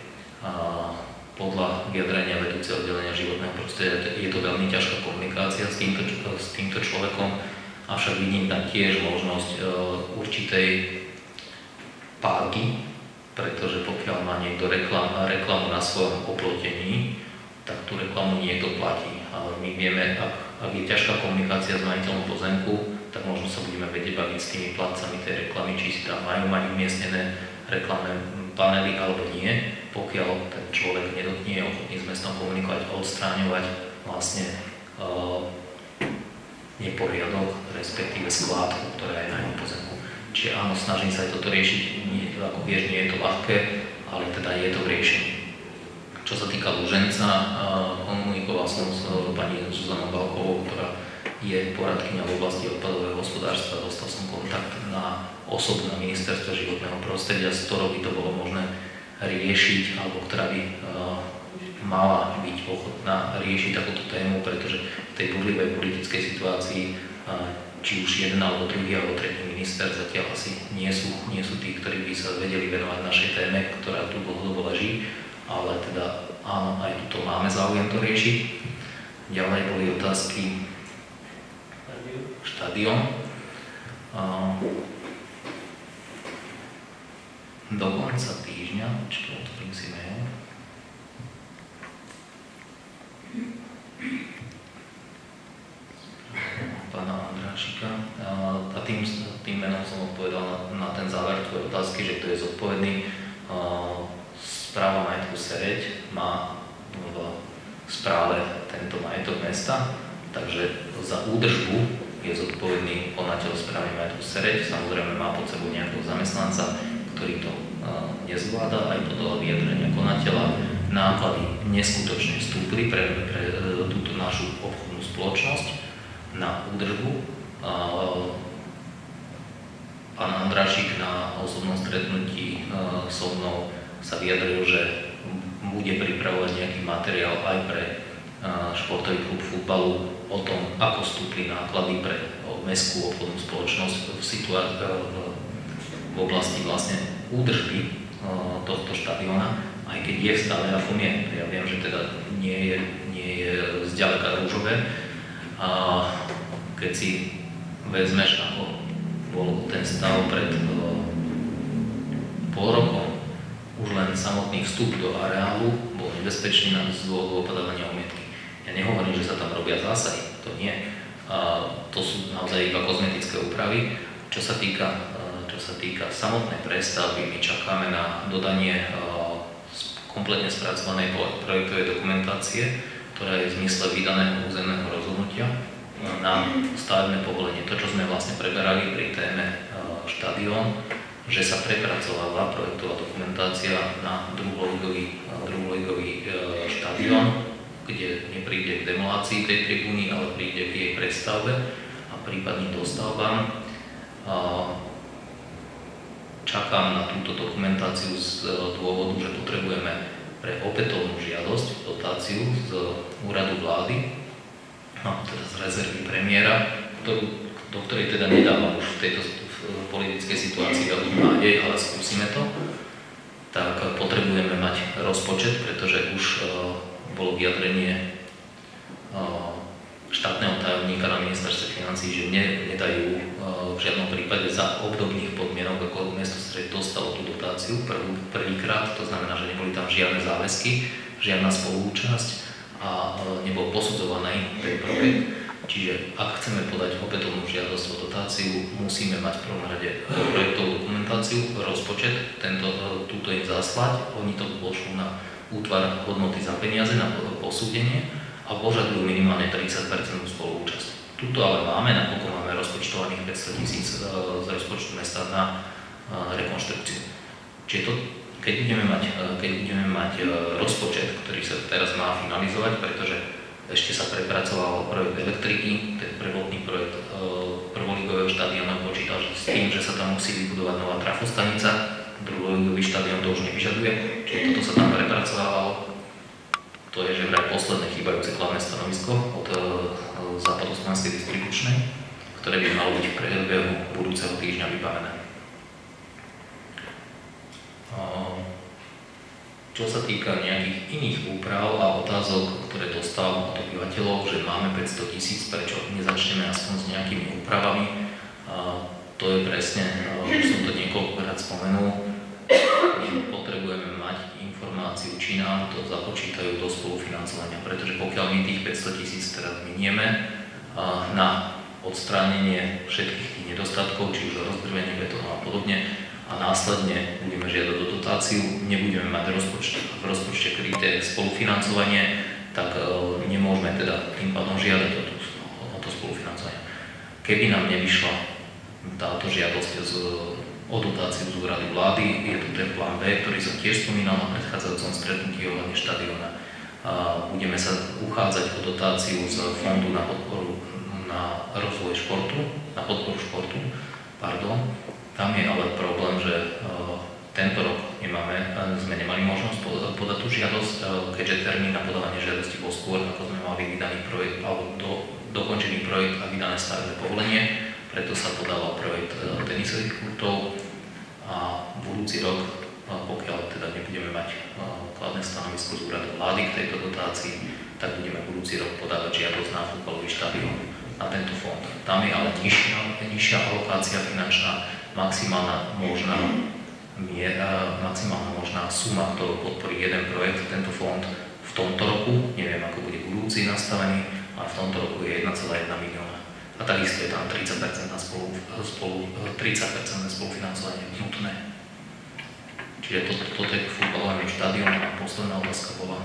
Podľa vyjadrenia vedúceho oddelenia životného prostredia je to veľmi ťažká komunikácia s týmto človekom, avšak vidím tam tiež možnosť určitej páky, pretože pokiaľ má niekto reklamu na svojom oplotení, tak tú reklamu niekto platí. Ale my vieme, ak je ťažká komunikácia s majiteľom pozemku, tak možno sa budeme vedieť baviť s tými platcami tej reklamy, či si tam majú mať umiestnené reklamné panely alebo nie. Pokiaľ ten človek nedotknie, je ochotný s mestom komunikovať a odstráňovať vlastne neporiadok, respektíve skládku, ktorá je na jeho pozemku. Čiže áno, snažím sa aj toto riešiť, ako vieš, nie je to ľahké, ale teda je to v riešení. Čo sa týka Luženca, komunikoval som s pani Zuzanou Balkovou, ktorá je poradkyňa v oblasti odpadového hospodárstva. Dostal som kontakt na osobu na ministerstve životného prostredia, s ktorou by to bolo možné riešiť, alebo ktorá by mala byť ochotná riešiť takúto tému, pretože v tej burlivej politickej situácii či už jeden alebo druhý alebo tretí minister zatiaľ asi nie sú tí, ktorí by sa vedeli venovať našej téme, ktorá tu dlhodobo leží, ale teda áno, aj tuto máme záujem to riešiť. Ďalej boli otázky štadión. Do konca týždňa, čo to otvorím si mail. Pána Andrášika. A tým menom som odpovedal na ten záver tvojej otázky, že kto je zodpovedný. Správa majetku Sereď má v správe tento majetok mesta, takže za údržbu je zodpovedný konateľ správy majetku Sereď. Samozrejme má pod sebou nejakého zamestnanca, ktorý to nezvláda, aj podľa vyjadrenia konateľa. Náklady neskutočne vstúpli pre túto našu obchodnú spoločnosť na údržbu. Pán Andrášik na osobnom stretnutí so mnou sa vyjadril, že bude pripravovať nejaký materiál aj pre športový klub futbalu o tom, ako vstúpli náklady pre mestskú obchodnú spoločnosť v oblasti vlastne údržby tohto štadióna, aj keď je v stave, ako je. Ja viem, že teda nie je zďaleka rúžové. Keď si vezmeš, ako bol ten stav pred pol rokom, už len samotný vstup do areálu bol nebezpečný z dôvodu opadávania umietky. Ja nehovorím, že sa tam robia zásahy, to nie. To sú naozaj iba kozmetické úpravy. Čo sa týka Čo sa týka samotnej prestavby, my čakáme na dodanie kompletne spracovanej projektovej dokumentácie, ktorá je v zmysle vydaného územného rozhodnutia na stavebné povolenie. To, čo sme vlastne preberali pri téme štadión, že sa prepracovala projektová dokumentácia na druholigový štadión, kde nepríde k demolácii tej tribúny, ale príde k jej prestavbe a prípadne dostavbám. Čakám na túto dokumentáciu z dôvodu, že potrebujeme pre opätovnú žiadosť, dotáciu z úradu vlády, teda z rezervy premiéra, do ktorej teda nedávam už v tejto politickej situácii veľkú nádej, ale skúsime to. Tak potrebujeme mať rozpočet, pretože už bolo vyjadrenie štátneho tajomníka na ministerstve financií, že nedajú v žiadnom prípade za obdobných podmienok, ako mesto Stred dostalo tú dotáciu prvýkrát, to znamená, že neboli tam žiadne záväzky, žiadna spoluúčasť a nebol posudzovaný ten projekt. Čiže ak chceme podať opätovnú žiadosť o dotáciu, musíme mať v prvom rade projektovú dokumentáciu, rozpočet, túto im zaslať, oni to pošlú na útvar hodnoty za peniaze na posúdenie a požadujú minimálne 30% spoluúčasť. Tuto ale máme, napokon máme rozpočtovaných 500 000 z rozpočtu mesta na rekonštrukciu. Čiže keď budeme mať rozpočet, ktorý sa teraz má finalizovať, pretože ešte sa prepracoval projekt elektriky, ten prvotný projekt prvoligového štadióna počítal s tým, že sa tam musí vybudovať nová trafostanica, druholigový štadión to už nevyžaduje, čiže toto sa tam prepracovalo. To je, že vraj posledné chýbajúce hlavné stanovisko od Západoslovenskej distribučnej, ktoré by malo byť v priebehu budúceho týždňa vybavené. Čo sa týka nejakých iných úprav a otázok, ktoré dostávam od obyvateľov, že máme 500 000, prečo nezačneme aspoň s nejakými úpravami, to je presne, už som to niekoľkokrát spomenul, my potrebujeme mať informáciu, či nám to započítajú do spolufinancovania, pretože pokiaľ my tých 500 000 teraz minieme na odstránenie všetkých tých nedostatkov, či už rozdrvenie betónu a podobne, a následne budeme žiadať o dotáciu, nebudeme mať v rozpočte kryté spolufinancovanie, tak nemôžeme teda tým pádom žiadať o to spolufinancovanie. Keby nám nevyšla táto žiadosť o dotáciu z úradu vlády, je tu ten plán B, ktorý som tiež spomínal na predchádzajúcom stretnutí ohľadne štadióna. Budeme sa uchádzať o dotáciu z fondu na podporu na rozvoj športu, na podporu športu, pardon. Tam je ale problém, že tento rok sme nemali možnosť podať tú žiadosť, keďže termín na podávanie žiadosti bol skôr, ako sme mali vydaný projekt alebo dokončený projekt a vydané stavebné povolenie. Preto sa podával projekt tenisových kurtov a budúci rok, pokiaľ teda nebudeme mať kladné stanovisko z úradu vlády k tejto dotácii, tak budeme budúci rok podávať žiadosť na futbalový štadión na tento fond. Tam je ale nižšia alokácia finančná, maximálna možná suma, ktorú podporí jeden projekt, tento fond v tomto roku, neviem ako bude budúci nastavený, ale v tomto roku je 1,1 milióna. A takisto je tam 30% spolufinancovanie nutné. Čiže toto je k futbalovému štadiónu a posledná otázka bola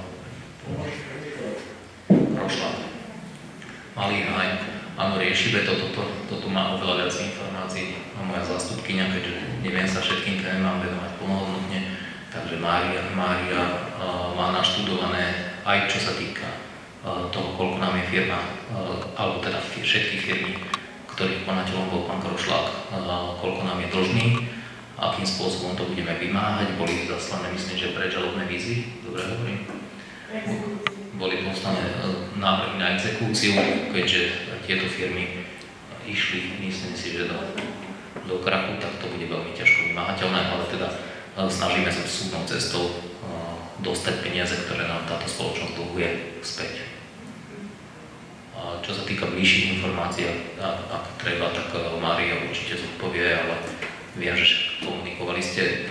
Rošľák. Malý Hnaj. Áno, riešime to, toto má oveľa viac informácií a moja zástupkyňa, keďže neviem sa všetkým témam venovať plnohodnotne, takže Mária má naštudované aj čo sa týka toho, koľko nám je firma, alebo teda všetky firmy, ktorých konateľom bol pán Krošľák, koľko nám je dlžný, akým spôsobom to budeme vymáhať. Boli zaslané, myslím, že predžalobné výzvy, dobre hovorím? Boli poslané návrhy na exekúciu, keďže tieto firmy išli, myslím si, že do krachu, tak to bude veľmi ťažko vymáhateľné, ale teda snažíme sa súdnou cestou dostať peniaze, ktoré nám táto spoločnosť dlhuje späť. Čo sa týka bližších informácií, ak treba, tak Mária určite zodpovie, ale viem, že komunikovali ste.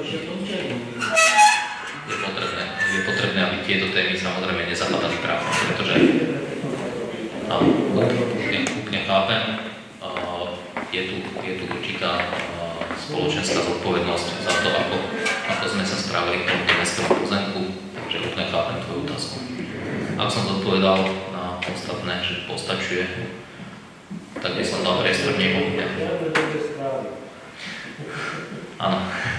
Je potrebné, aby tieto témy samozrejme nezapadali právne, pretože úplne chápem, je tu určitá spoločenská zodpovednosť za to, ako sme sa správali k tomuto mestskému pozemku, takže úplne chápem tvoju otázku. Ak som zodpovedal na ostatné, že postačuje, tak by som dal priestor niekomu. Áno.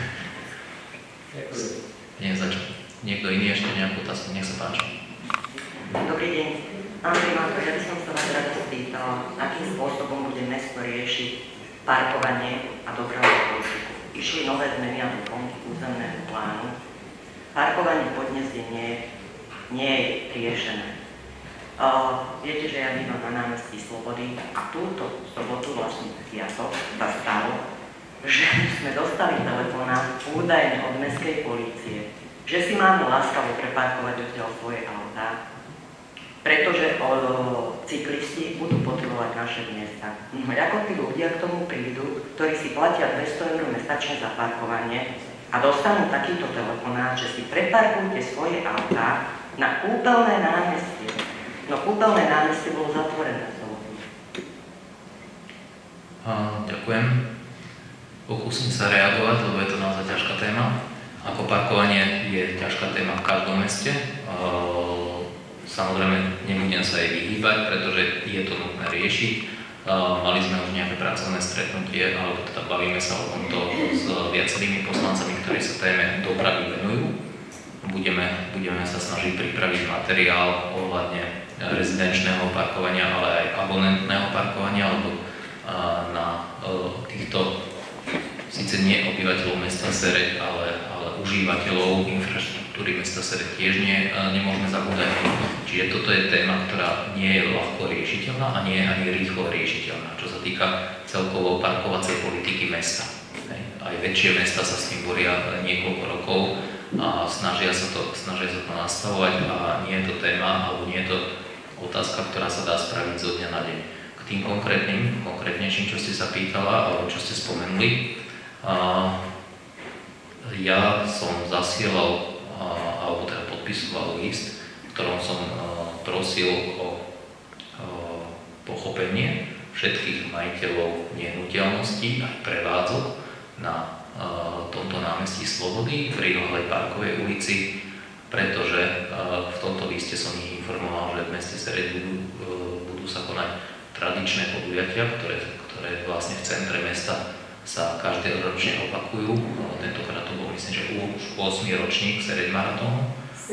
Idem začať. Niekto iný ešte nejakú otázku? Nech sa páči. Dobrý deň. Andrej Mátor, ja by som sa vás rada spýtala, akým spôsobom bude mesto riešiť parkovanie a dopravnú politiku. Išli nové zmeny a doplnky územného plánu. Parkovanie podnesie nie je riešené. Viete, že ja bývam na námestí Slobody a túto sobotu, vlastne piatok, sa stalo, že sme dostali telefonát údajne od mestskej polície, že si máme láskavo preparkovať odtiaľ svoje autá, pretože cyklisti budú potrebovať naše miesta. No ako tí ľudia k tomu prídu, ktorí si platia 200 € mesačne za parkovanie a dostanú takýto telefonát, že si preparkujte svoje autá na Kúpeľné námestie. No Kúpeľné námestie bolo zatvorené. Ďakujem. Pokúsim sa reagovať, lebo je to naozaj ťažká téma. Ako parkovanie je ťažká téma v každom meste. Samozrejme, nebudem sa jej vyhýbať, pretože je to nutné riešiť. Mali sme už nejaké pracovné stretnutie, alebo teda bavíme sa o tomto s viacerými poslancami, ktorí sa téme dopravy venujú. Budeme sa snažiť pripraviť materiál ohľadne rezidenčného parkovania, ale aj abonentného parkovania, alebo na týchto síce nie obyvateľov mesta Sereď, ale užívateľov infraštruktúry mesta Sereď tiež nemôžeme zabúdať. Čiže toto je téma, ktorá nie je ľahko riešiteľná a nie je ani rýchlo riešiteľná, čo sa týka celkovo parkovacej politiky mesta. Aj väčšie mesta sa s tým boria niekoľko rokov a snažia sa to nastavovať a nie je to téma, alebo nie je to otázka, ktorá sa dá spraviť zo dňa na deň. K tým konkrétnejším, čo ste sa pýtala, alebo čo ste spomenuli, ja som zasielal, alebo teda podpisoval list, v ktorom som prosil o pochopenie všetkých majiteľov nehnuteľností aj prevádzok na tomto námestí Slobody, v priľahlej Parkovej ulici, pretože v tomto liste som ich informoval, že v meste Sereď budú sa konať tradičné podujatia, ktoré vlastne v centre mesta sa každoročne opakujú. Tentokrát to bol, myslím, že už 8. ročník Sereď maratónu.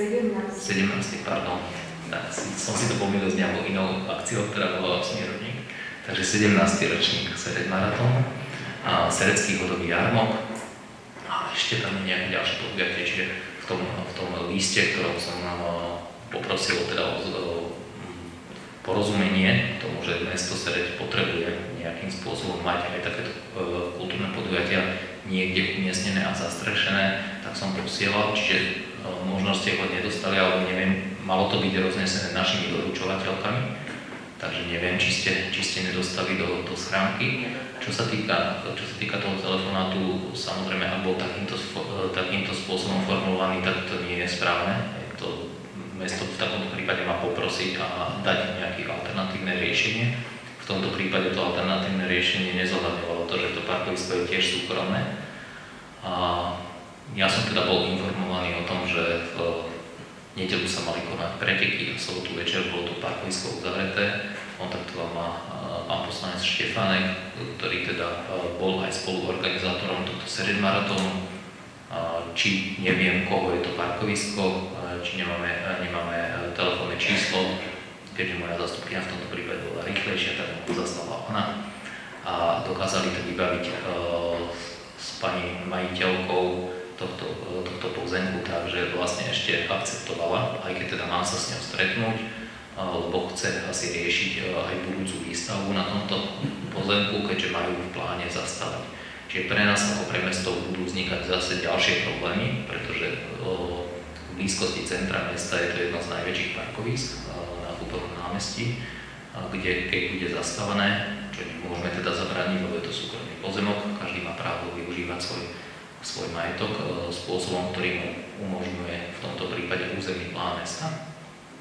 17. Pardon. Som si to pomýlil s nejakou inou akciou, ktorá bola 8. ročník. Takže 17. ročník Sereď maratónu. Sereďský hodový jarmok. A ešte tam je nejaké ďalšie podujatie, čiže v tom liste, ktorom som poprosil teda o porozumenie tomu, že mesto Sereď potrebuje nejakým spôsobom mať aj takéto kultúrne podujatia niekde umiestnené a zastrešené, tak som posielal, čiže možno ste ho nedostali, alebo neviem, malo to byť roznesené našimi doručovateľkami, takže neviem, či ste nedostali do schránky. Čo sa týka toho telefonátu, samozrejme, ak bol takýmto spôsobom formulovaný, tak to nie je správne. Mesto v takomto prípade má poprosiť a dať nejaké alternatívne riešenie. V tomto prípade to alternatívne riešenie nezohľadňovalo to, že to parkovisko je tiež súkromné. A ja som teda bol informovaný o tom, že v nedeľu sa mali konať preteky a v sobotu večer bolo to parkovisko uzavreté. Kontaktoval ma pán poslanec Štefánek, ktorý teda bol aj spoluorganizátorom tohto Sereď maratónu. Či neviem, koho je to parkovisko, či nemáme telefónne číslo, keďže moja zástupkyňa v tomto prípade bola rýchlejšia, tak mu zaslala ona. A dokázali to vybaviť s pani majiteľkou tohto pozemku, takže vlastne ešte akceptovala, aj keď teda mám sa s ňou stretnúť, lebo chce asi riešiť aj budúcu výstavbu na tomto pozemku, keďže majú v pláne zastavať. Čiže pre nás ako pre mesto budú vznikať zase ďalšie problémy, pretože v blízkosti centra mesta je to jedno z najväčších parkovísk na Kúpeľnom námestí, kde keď bude zastavené, čo nemôžeme teda zabrániť, lebo je to súkromný pozemok, každý má právo využívať svoj majetok spôsobom, ktorý mu umožňuje v tomto prípade územný plán mesta.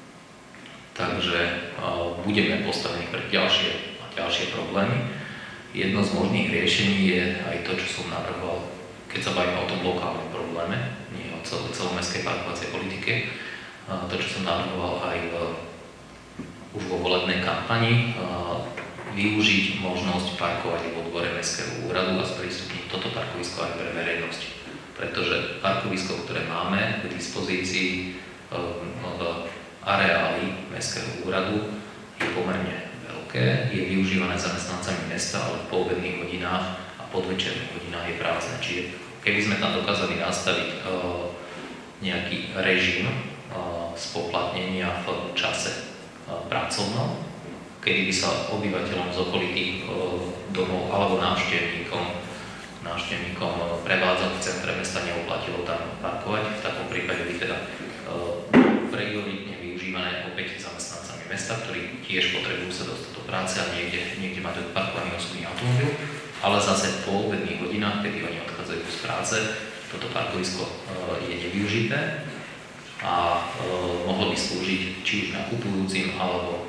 Takže budeme postavení pre ďalšie problémy. Jedno z možných riešení je aj to, čo som navrhoval, keď sa bavíme o tom lokálnom probléme, nie o celomestskej parkovacej politike. To, čo som navrhoval aj už vo volebnej kampani, využiť možnosť parkovať vo dvore Mestského úradu a sprístupniť toto parkovisko aj pre verejnosť. Pretože parkovisko, ktoré máme k dispozícii v areáli Mestského úradu, je pomerne veľké, je využívané zamestnancami mesta, ale v poobedných hodinách a podvečerných hodinách je prázdne. Čiže keby sme tam dokázali nastaviť nejaký režim spoplatnenia v čase pracovnom, kedy by sa obyvateľom z okolitých domov alebo návštevníkom prevádzať v centre mesta neoplatilo tam parkovať. V takom prípade by teda prioritne využívané opäť zamestnancami mesta, ktorí tiež potrebujú sa dostať do práce a niekde mať odparkovaný osobný automobil, ale zase po obedných hodinách, kedy oni odchádzajú z práce, toto parkovisko je nevyužité a mohlo by slúžiť či už nakupujúcim alebo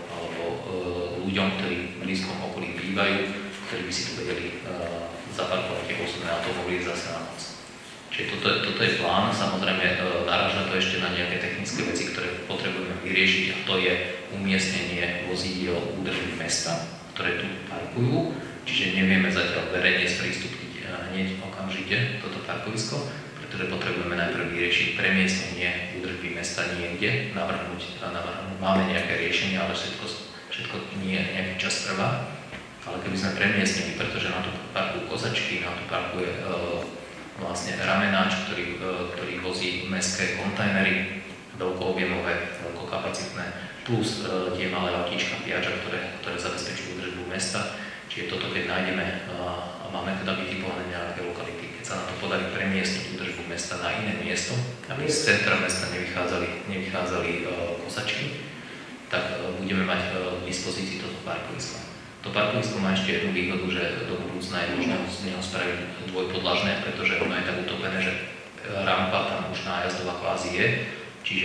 ľuďom, ktorí v blízkom okolí bývajú, ktorí by si tu vedeli zaparkovať tie osobné automobily zase na noc. Čiže toto je plán, samozrejme naráža to ešte na nejaké technické veci, ktoré potrebujeme vyriešiť, a to je umiestnenie vozidiel údržby mesta, ktoré tu parkujú, čiže nevieme zatiaľ verejne sprístupniť hneď okamžite toto parkovisko, pretože potrebujeme najprv vyriešiť premiestnenie údržby mesta niekde, navrhnúť, máme nejaké riešenie, ale všetko nie nejaký čas trvá, ale keby sme premiestnili, pretože na tu parkujú kozačky, na tu parkuje vlastne ramenáč, ktorý vozí mestské kontajnery, veľkoobjemové, veľkokapacitné, plus tie malé autíčka piača, ktoré zabezpečujú údržbu mesta. Čiže toto, keď nájdeme a máme teda vytipované nejaké lokality, keď sa na to podarí premiestniť údržbu mesta na iné miesto, aby z centra mesta nevychádzali kosačky, tak budeme mať v dispozícii toto parkovisko. To parkovisko má ešte jednu výhodu, že do budúcna je možné z neho spraviť dvojpodlažné, pretože ono je tak utopené, že rampa tam už nájazdová kvázi je, čiže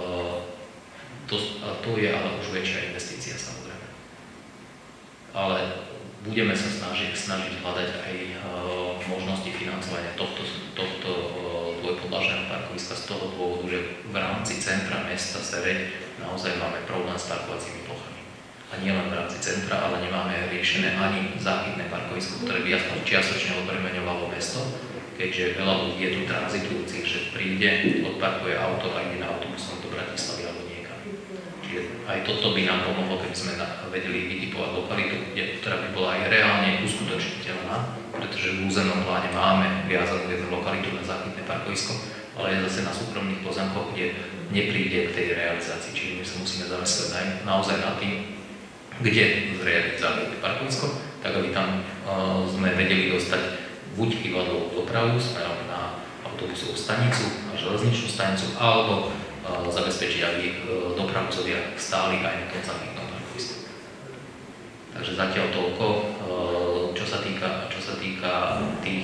to je ale už väčšia investícia samozrejme. Ale budeme sa snažiť hľadať aj možnosti financovania tohto dvojpodlažného parkoviska z toho dôvodu, že v rámci centra mesta Sereď naozaj máme problém s parkovacími plochami. A nie len v rámci centra, ale nemáme riešené ani záchytné parkovisko, ktoré by aspoň čiastočne odbremeňovalo mesto, keďže veľa ľudí je tu tranzitujúcich, že príde, odparkuje auto a ide na autobusom do Bratislavy alebo niekam. Čiže aj toto by nám pomohlo, keby sme vedeli vytipovať lokalitu, ktorá by bola aj reálne uskutočniteľná, pretože v územnom pláne máme viazanú jednu lokalitu na záchytné parkovisko, ale je zase na súkromných pozemkoch, kde nepríde k tej realizácii. Čiže my sa musíme zamyslieť naozaj nad tým, kde zriadiť záchytné parkovisko, tak aby tam sme vedeli dostať buď chýbadlovú dopravu smerom na autobusovú stanicu, na železničnú stanicu, alebo zabezpečiť, aby dopravcovia stáli aj na tom záchytnom parkovisku. Takže zatiaľ toľko, čo sa týka tých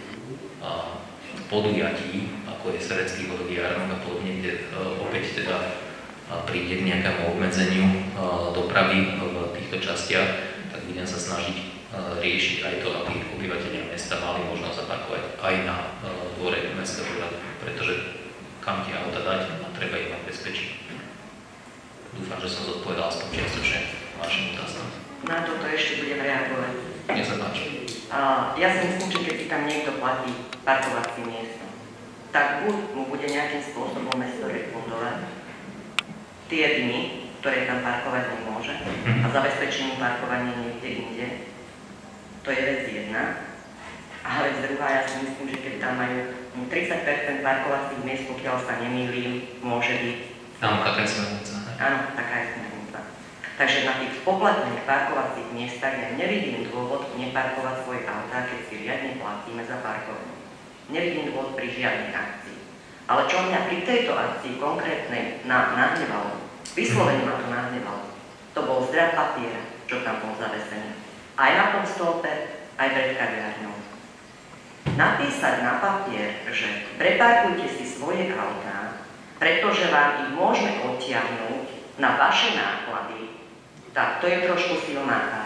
podujatí, ako je Serecký vodový jarmok a podobne, kde opäť teda príde k nejakému obmedzeniu dopravy v týchto častiach, tak budem sa snažiť riešiť aj to, aby obyvateľia mesta mali možnosť zaparkovať aj na dvore Mestského úradu, pretože kam tie auta dať a treba ich mať bezpečí. Dúfam, že som zodpovedal aspoň čiastočne vašim otázkam. Na toto ešte budem reagovať. Nech sa páči. Ja si myslím, že keď si tam niekto platí parkovací miesto, tak buď mu bude nejakým spôsobom mesto refundovať tie dni, ktoré tam parkovať nemôže a zabezpečí mu parkovanie niekde inde. To je vec jedna. A vec druhá, ja si myslím, že keď tam majú 30% parkovacích miest, pokiaľ sa nemýlim, môže byť. Áno, taká je smernica. Áno, taká je smernica. Takže na tých spoplatných parkovacích miestach ja nevidím dôvod neparkovať svoje autá, keď si riadne platíme za parkovanie. Nevidím dôvod pri žiadnej akcii. Ale čo mňa pri tejto akcii konkrétnej nahnevalo, vyslovene ma to nahnevalo, to bol zdrav papiera, čo tam bol zavesený. Aj na tom stĺpe, aj pred kaviarňou. Napísať na papier, že preparkujte si svoje autá, pretože vám ich môžeme odtiahnuť na vaše náklady, tak to je trošku silná káva.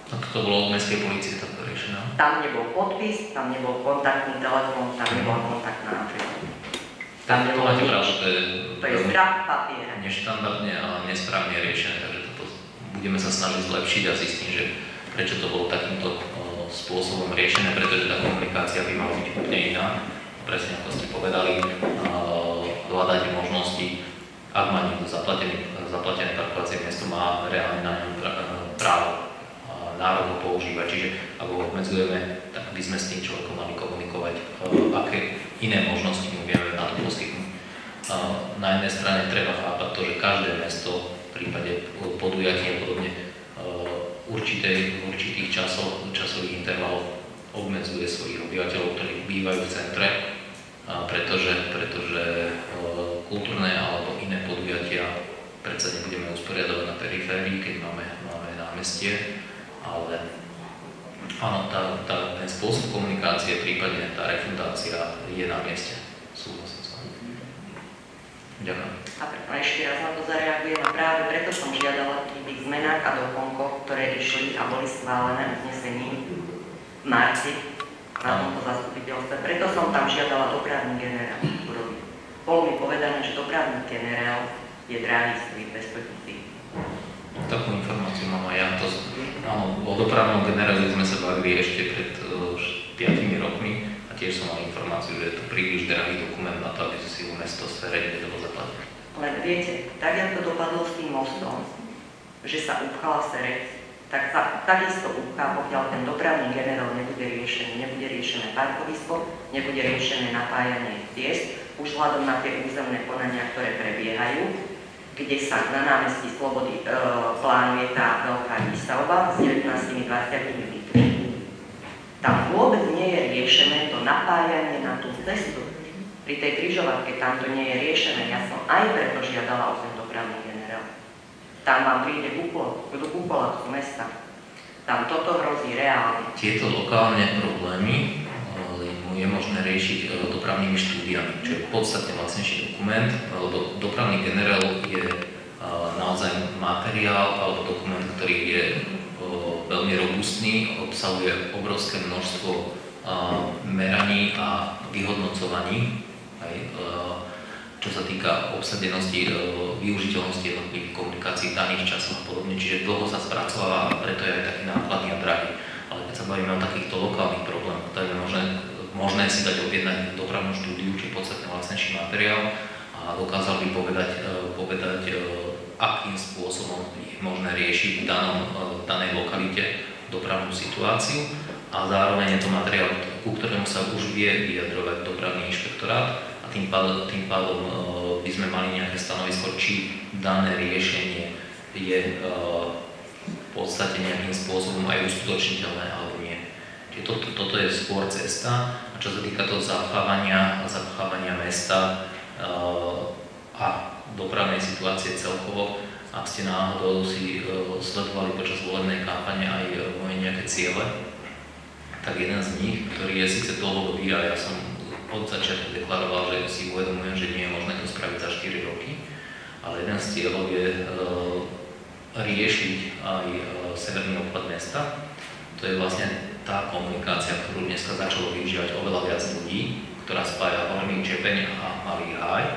A to bolo od mestskej polície takto riešené? Tam nebol podpis, tam nebol kontaktný telefón, tam nebola kontaktná adresa. Tam To nebolo máte nič. pravdu, to je To je strach papiera. neštandardne a nesprávne riešené, takže toto budeme sa snažiť zlepšiť a zistiť, že prečo to bolo takýmto spôsobom riešené, pretože tá komunikácia by mala byť úplne iná. Presne ako ste povedali, hľadať možnosti, ak má niekto zaplatené parkovacie miesto, má reálne na ňom právo národno používať. Čiže ak ho obmedzujeme, tak by sme s tým človekom mali komunikovať, aké iné možnosti mu vieme na to poskytnúť. Na jednej strane treba chápať to, že každé mesto v prípade podujatí a podobne v určitých časových intervaloch obmedzuje svojich obyvateľov, ktorí bývajú v centre, pretože kultúrne alebo iné podujatia predsa nebudeme usporiadovať na periférii, keď máme námestie, ale áno, ten spôsob komunikácie, prípadne tá refundácia je na mieste. Súhlasím s vami. Ďakujem. A preto ešte raz na to zareagujem a práve preto som žiadala pri tých zmenách a doplnkoch, ktoré išli a boli schválené uznesením v marci na tomto zastupiteľstve. Preto som tam žiadala dopravný generál urobiť. Bolo mi povedané, že dopravný generál je drahý svojich bezpečností. Takú informáciu mám aj ja. Áno, o dopravnom generáli sme sa bavili ešte pred 5 rokmi a tiež som mal informáciu, že je to príliš drahý dokument na to, aby si ho mesto Sereď vedelo zaplatiť. Len viete, tak jak to dopadlo s tým mostom, že sa upchala Sereď, tak sa takisto upchá, pokiaľ ten dopravný generál nebude riešený, nebude riešené parkovisko, nebude riešené napájanie ciest, už vzhľadom na tie územné konania, ktoré prebiehajú, kde sa na námestí Slobody plánuje tá veľká výstavba s 19-20 bytmi. Tam vôbec nie je riešené to napájanie na tú cestu. Pri tej križovatke tam to nie je riešené. Ja som aj preto žiadala o ten dopravný generál. Tam vám príde kúpola z mesta. Tam toto hrozí reálne. Tieto lokálne problémy je možné riešiť dopravnými štúdiami, čo je podstatne lacnejší dokument, lebo dopravný generál je naozaj materiál alebo dokument, ktorý je veľmi robustný, obsahuje obrovské množstvo meraní a vyhodnocovaní, čo sa týka obsadenosti, využiteľnosti jednotlivých komunikácií v daných časoch a podobne, čiže dlho sa spracováva a preto je aj taký nákladný a drahý. Ale keď sa bavíme o takýchto lokálnych problémoch, tak je možné si dať objednať dopravnú štúdiu, či podstatne lacnejší materiál a dokázal by povedať akým spôsobom je možné riešiť v danej lokalite dopravnú situáciu a zároveň je to materiál, ku ktorému sa už vie vyjadrovať dopravný inšpektorát a tým pádom by sme mali nejaké stanovisko, či dané riešenie je v podstate nejakým spôsobom aj uskutočniteľné alebo nie. Čiže toto je skôr cesta a čo sa týka toho zapchávania mesta a dopravnej situácie celkovo, ak ste náhodou si sledovali počas volebnej kampane aj moje nejaké ciele, tak jeden z nich, ktorý je síce dlhodobý a ja som od začiatku deklaroval, že si uvedomujem, že nie je možné to spraviť za 4 roky, ale jeden z cieľov je riešiť aj severný obchvat mesta. To je vlastne tá komunikácia, ktorú dneska začalo využívať oveľa viac ľudí, ktorá spája Horný Čepeň a Malý Háj.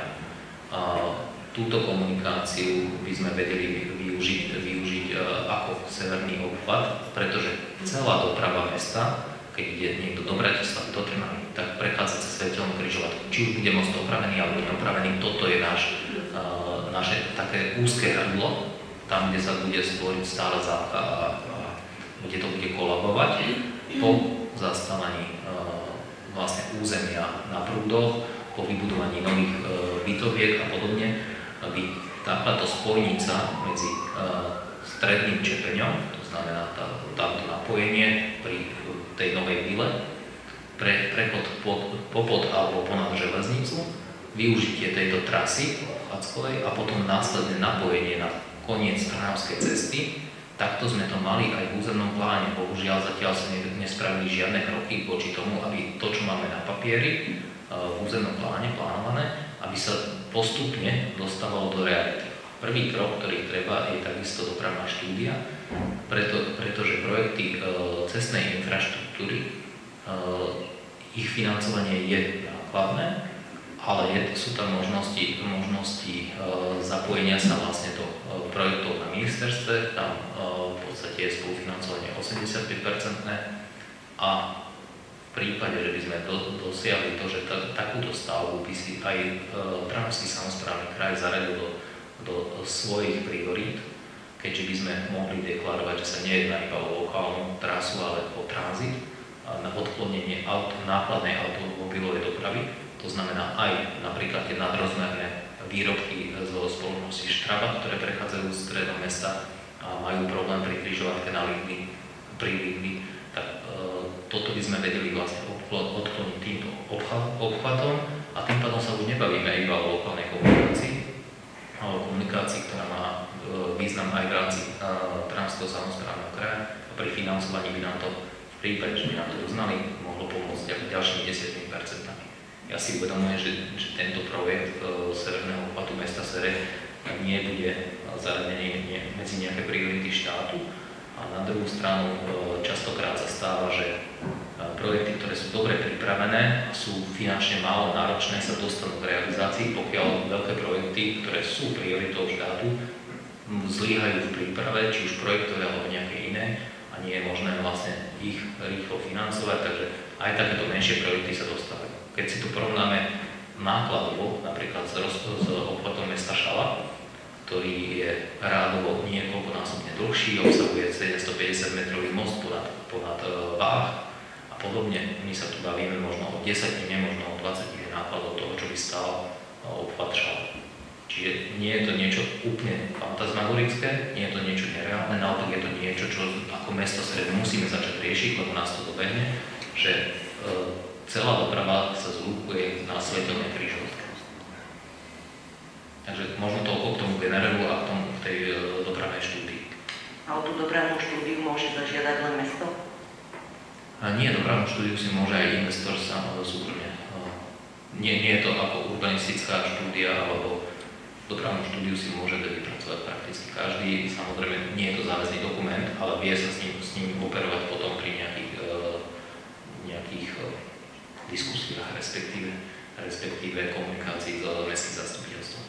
Túto komunikáciu by sme vedeli využiť ako severný obchvat, pretože celá doprava mesta, keď ide niekto do Bratislavy, do Trnavy, tak prechádza cez svetelnú križovatku. Či už bude most opravený alebo neopravený, toto je naše také úzke hrdlo, tam, kde sa bude stvoriť stále zápcha a kde to bude kolabovať po zastávaní vlastne územia na prúdoch, po vybudovaní nových bytoviek a podobne, aby táto spojnica medzi stredným Čepeňom, to znamená táto napojenie pri tej novej vile, prechod popod alebo ponad železnicu, využitie tejto trasy Fackovej a potom následné napojenie na koniec Trnavskej cesty. Takto sme to mali aj v územnom pláne. Bohužiaľ zatiaľ sa nespravili žiadne kroky voči tomu, aby to, čo máme na papieri v územnom pláne plánované, aby sa postupne dostávalo do reality. Prvý krok, ktorý treba, je takisto dopravná štúdia, pretože projekty cestnej infraštruktúry, ich financovanie je nákladné, ale sú tam možnosti zapojenia sa vlastne do projektov na ministerstve, tam v podstate je spolufinancovanie 85% a v prípade, že by sme dosiahli to, že takúto stavbu by si aj Trnavský samosprávny kraj zaradil do svojich priorít, keďže by sme mohli deklarovať, že sa nejedná iba o lokálnu trasu, ale o tranzit, na odklonenie nákladnej automobilovej dopravy. To znamená aj napríklad tie nadrozmerné výrobky zo spoločnosti Štraba, ktoré prechádzajú z stredom mesta a majú problém pri križovatke na Lidli, pri Lidli, tak toto by sme vedeli vlastne odkloniť týmto obchvatom a tým pádom sa už nebavíme iba o lokálnej komunikácii, ale o komunikácii, ktorá má význam aj v rámci Trnavského samosprávneho kraja a pri financovaní by nám to v prípade, že by nám to uznali, mohlo pomôcť ďalšími 10%. Ja si uvedomujem, že tento projekt severného obchvatu mesta Sereď nebude zaradený medzi nejaké priority štátu. A na druhú stranu častokrát sa stáva, že projekty, ktoré sú dobre pripravené a sú finančne málo náročné, sa dostanú k realizácii, pokiaľ veľké projekty, ktoré sú prioritou štátu, zlyhajú v príprave, či už projektové alebo nejaké iné, a nie je možné vlastne ich rýchlo financovať, takže aj takéto menšie projekty sa dostávajú. Keď si tu porovnáme nákladovo, napríklad s obchvatom mesta Šala, ktorý je rádovo niekoľkonásobne dlhší, obsahuje 750 metrový most ponad Váh a podobne, my sa tu bavíme možno o 10, možno o 20 nákladov toho, čo by stál obchvat Šala. Čiže nie je to niečo úplne fantasmagorické, nie je to niečo nereálne, naopak je to niečo, čo ako mesto Sereď musíme začať riešiť, lebo nás to dobehne, že celá doprava sa zlúkuje na svetelnej križovatke. Takže možno toľko k tomu generelu a k tej dopravnej štúdii. A o tú dopravnú štúdiu môže zažiadať len mesto? Nie, dopravnú štúdiu si môže aj investor sám súkromne. Nie je to ako urbanistická štúdia alebo dopravnú štúdiu si môže vypracovať prakticky každý. Samozrejme, nie je to záväzný dokument, ale vie sa s ním operovať potom pri nejakých diskusiách, respektíve komunikácii s mestským zastupiteľstvom.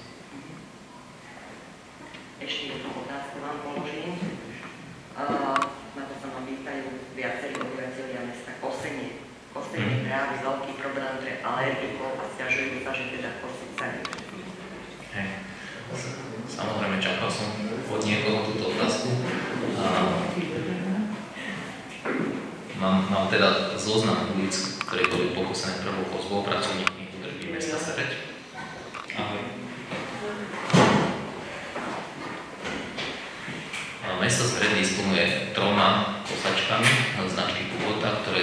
Ešte jednu otázku vám položím. Na to sa ma pýtajú viacerí obyvateľia mesta Kosenie. Kosenie práve veľký problém pre alergikov a sťažujú sa, že teda kosiť sa nedá. Samozrejme, čakal som od niekoho túto otázku. Mám teda zoznam ulic, ktoré boli pokusené prvou pozvou pracovníkmi údržby mesta Sereď. Ahoj. Mesto Sereď disponuje 3 kosačkami značky Kubota, ktoré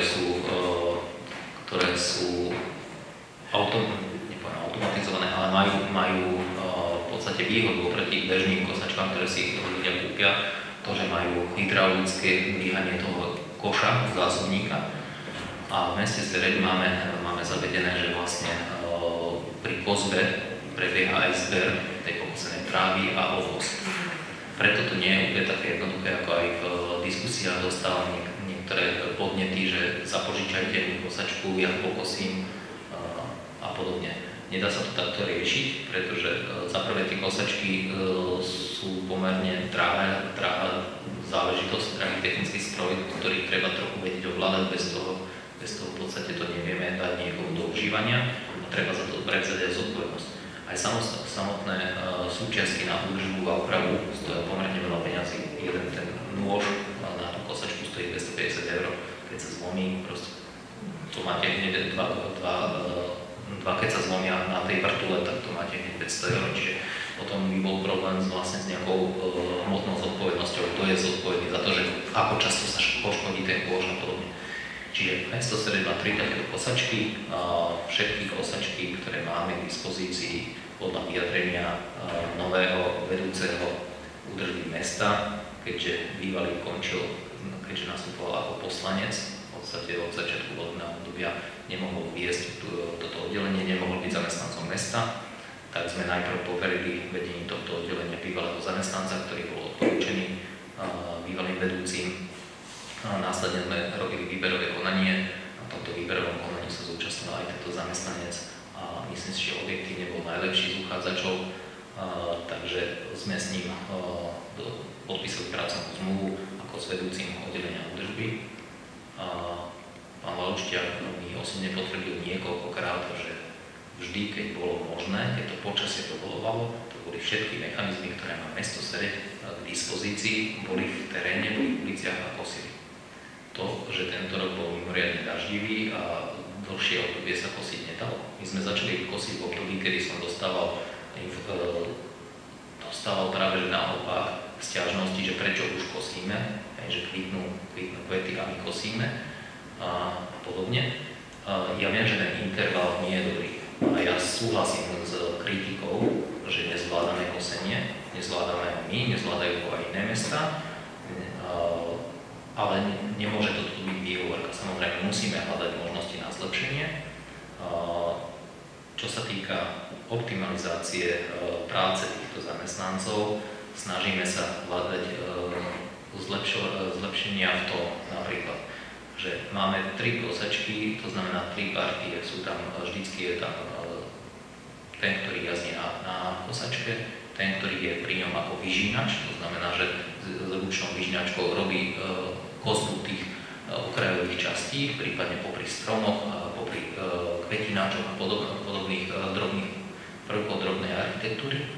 sú automatizované, ale majú v podstate výhodu oproti bežným kosačkám, ktoré si ľudia kúpia, to, že majú hydraulické dvíhanie toho koša, zásobníka. A v meste Sereď máme zavedené, že vlastne pri kozbe prebieha aj zber tej pokosenej trávy a ovoz. Preto to nie je úplne také jednoduché, ako aj v diskusiách dostávam niektoré podnety, že zapožičajte mi kosačku, ja pokosím a podobne. Nedá sa to takto riešiť, pretože za prvé tie kosačky sú pomerne drahá záležitosť, drahý technický stroj, ktorý treba trochu vedieť ovládať, bez toho v podstate to nevieme dať niekomu do užívania a treba za to prevzať aj zodpovednosť. Aj samotné súčiastky na údržbu a opravu stojí pomerne veľa peňazí. Jeden ten nôž na tú kosačku stojí 250 €, keď sa zlomí, proste to máte hneď dva keď sa zlomia na tej vrtule, tak to máte hneď 500 €, čiže potom by bol problém vlastne s nejakou hmotnou zodpovednosťou, kto je zodpovedný za to, že ako často sa poškodí ten kôž a podobne. Čiže mesto Sereď má 3 takéto kosačky, všetky kosačky, ktoré máme k dispozícii podľa vyjadrenia nového vedúceho údržby mesta, keďže bývalý končil, keďže nastupoval ako poslanec, v podstate od začiatku volebného obdobia nemohol viesť toto oddelenie, nemohol byť zamestnancom mesta, tak sme najprv poverili vedením tohto oddelenia bývalého zamestnanca, ktorý bol odporúčený bývalým vedúcim. Následne sme robili výberové konanie. Na tomto výberovom konaní sa zúčastnil aj tento zamestnanec a myslím si, že objektívne bol najlepší z uchádzačov, takže sme s ním podpísali pracovnú zmluvu ako s vedúcim oddelenia údržby. Pán Valušťák mi osobne potvrdil niekoľkokrát, že vždy, keď bolo možné, keď to počasie dovolovalo, to boli všetky mechanizmy, ktoré má mesto Sereď k dispozícii, boli v teréne, boli v uliciach a kosili. To, že tento rok bol mimoriadne daždivý a dlhšie obdobie sa kosiť nedalo. My sme začali kosiť v období, kedy som dostával práve že naopak sťažnosti, že prečo už kosíme, že kvitnú kvety a my kosíme a podobne. Ja viem, že ten interval nie je dobrý. A ja súhlasím s kritikou, že nezvládame kosenie, nezvládame my, nezvládajú ho aj iné mesta, ale nemôže to tu byť výhovorka. Samozrejme, musíme hľadať možnosti na zlepšenie. Čo sa týka optimalizácie práce týchto zamestnancov, snažíme sa hľadať zlepšenia v tom napríklad, že máme 3 kosačky, to znamená 3 partie, sú tam, vždycky je tam ten, ktorý jazdí na kosačke, ten, ktorý je pri ňom ako vyžínač, to znamená, že s ručnou vyžínačkou robí kosbu tých okrajových častí, prípadne popri stromoch, popri kvetináčoch a podobných drobných prvkov drobnej architektúry.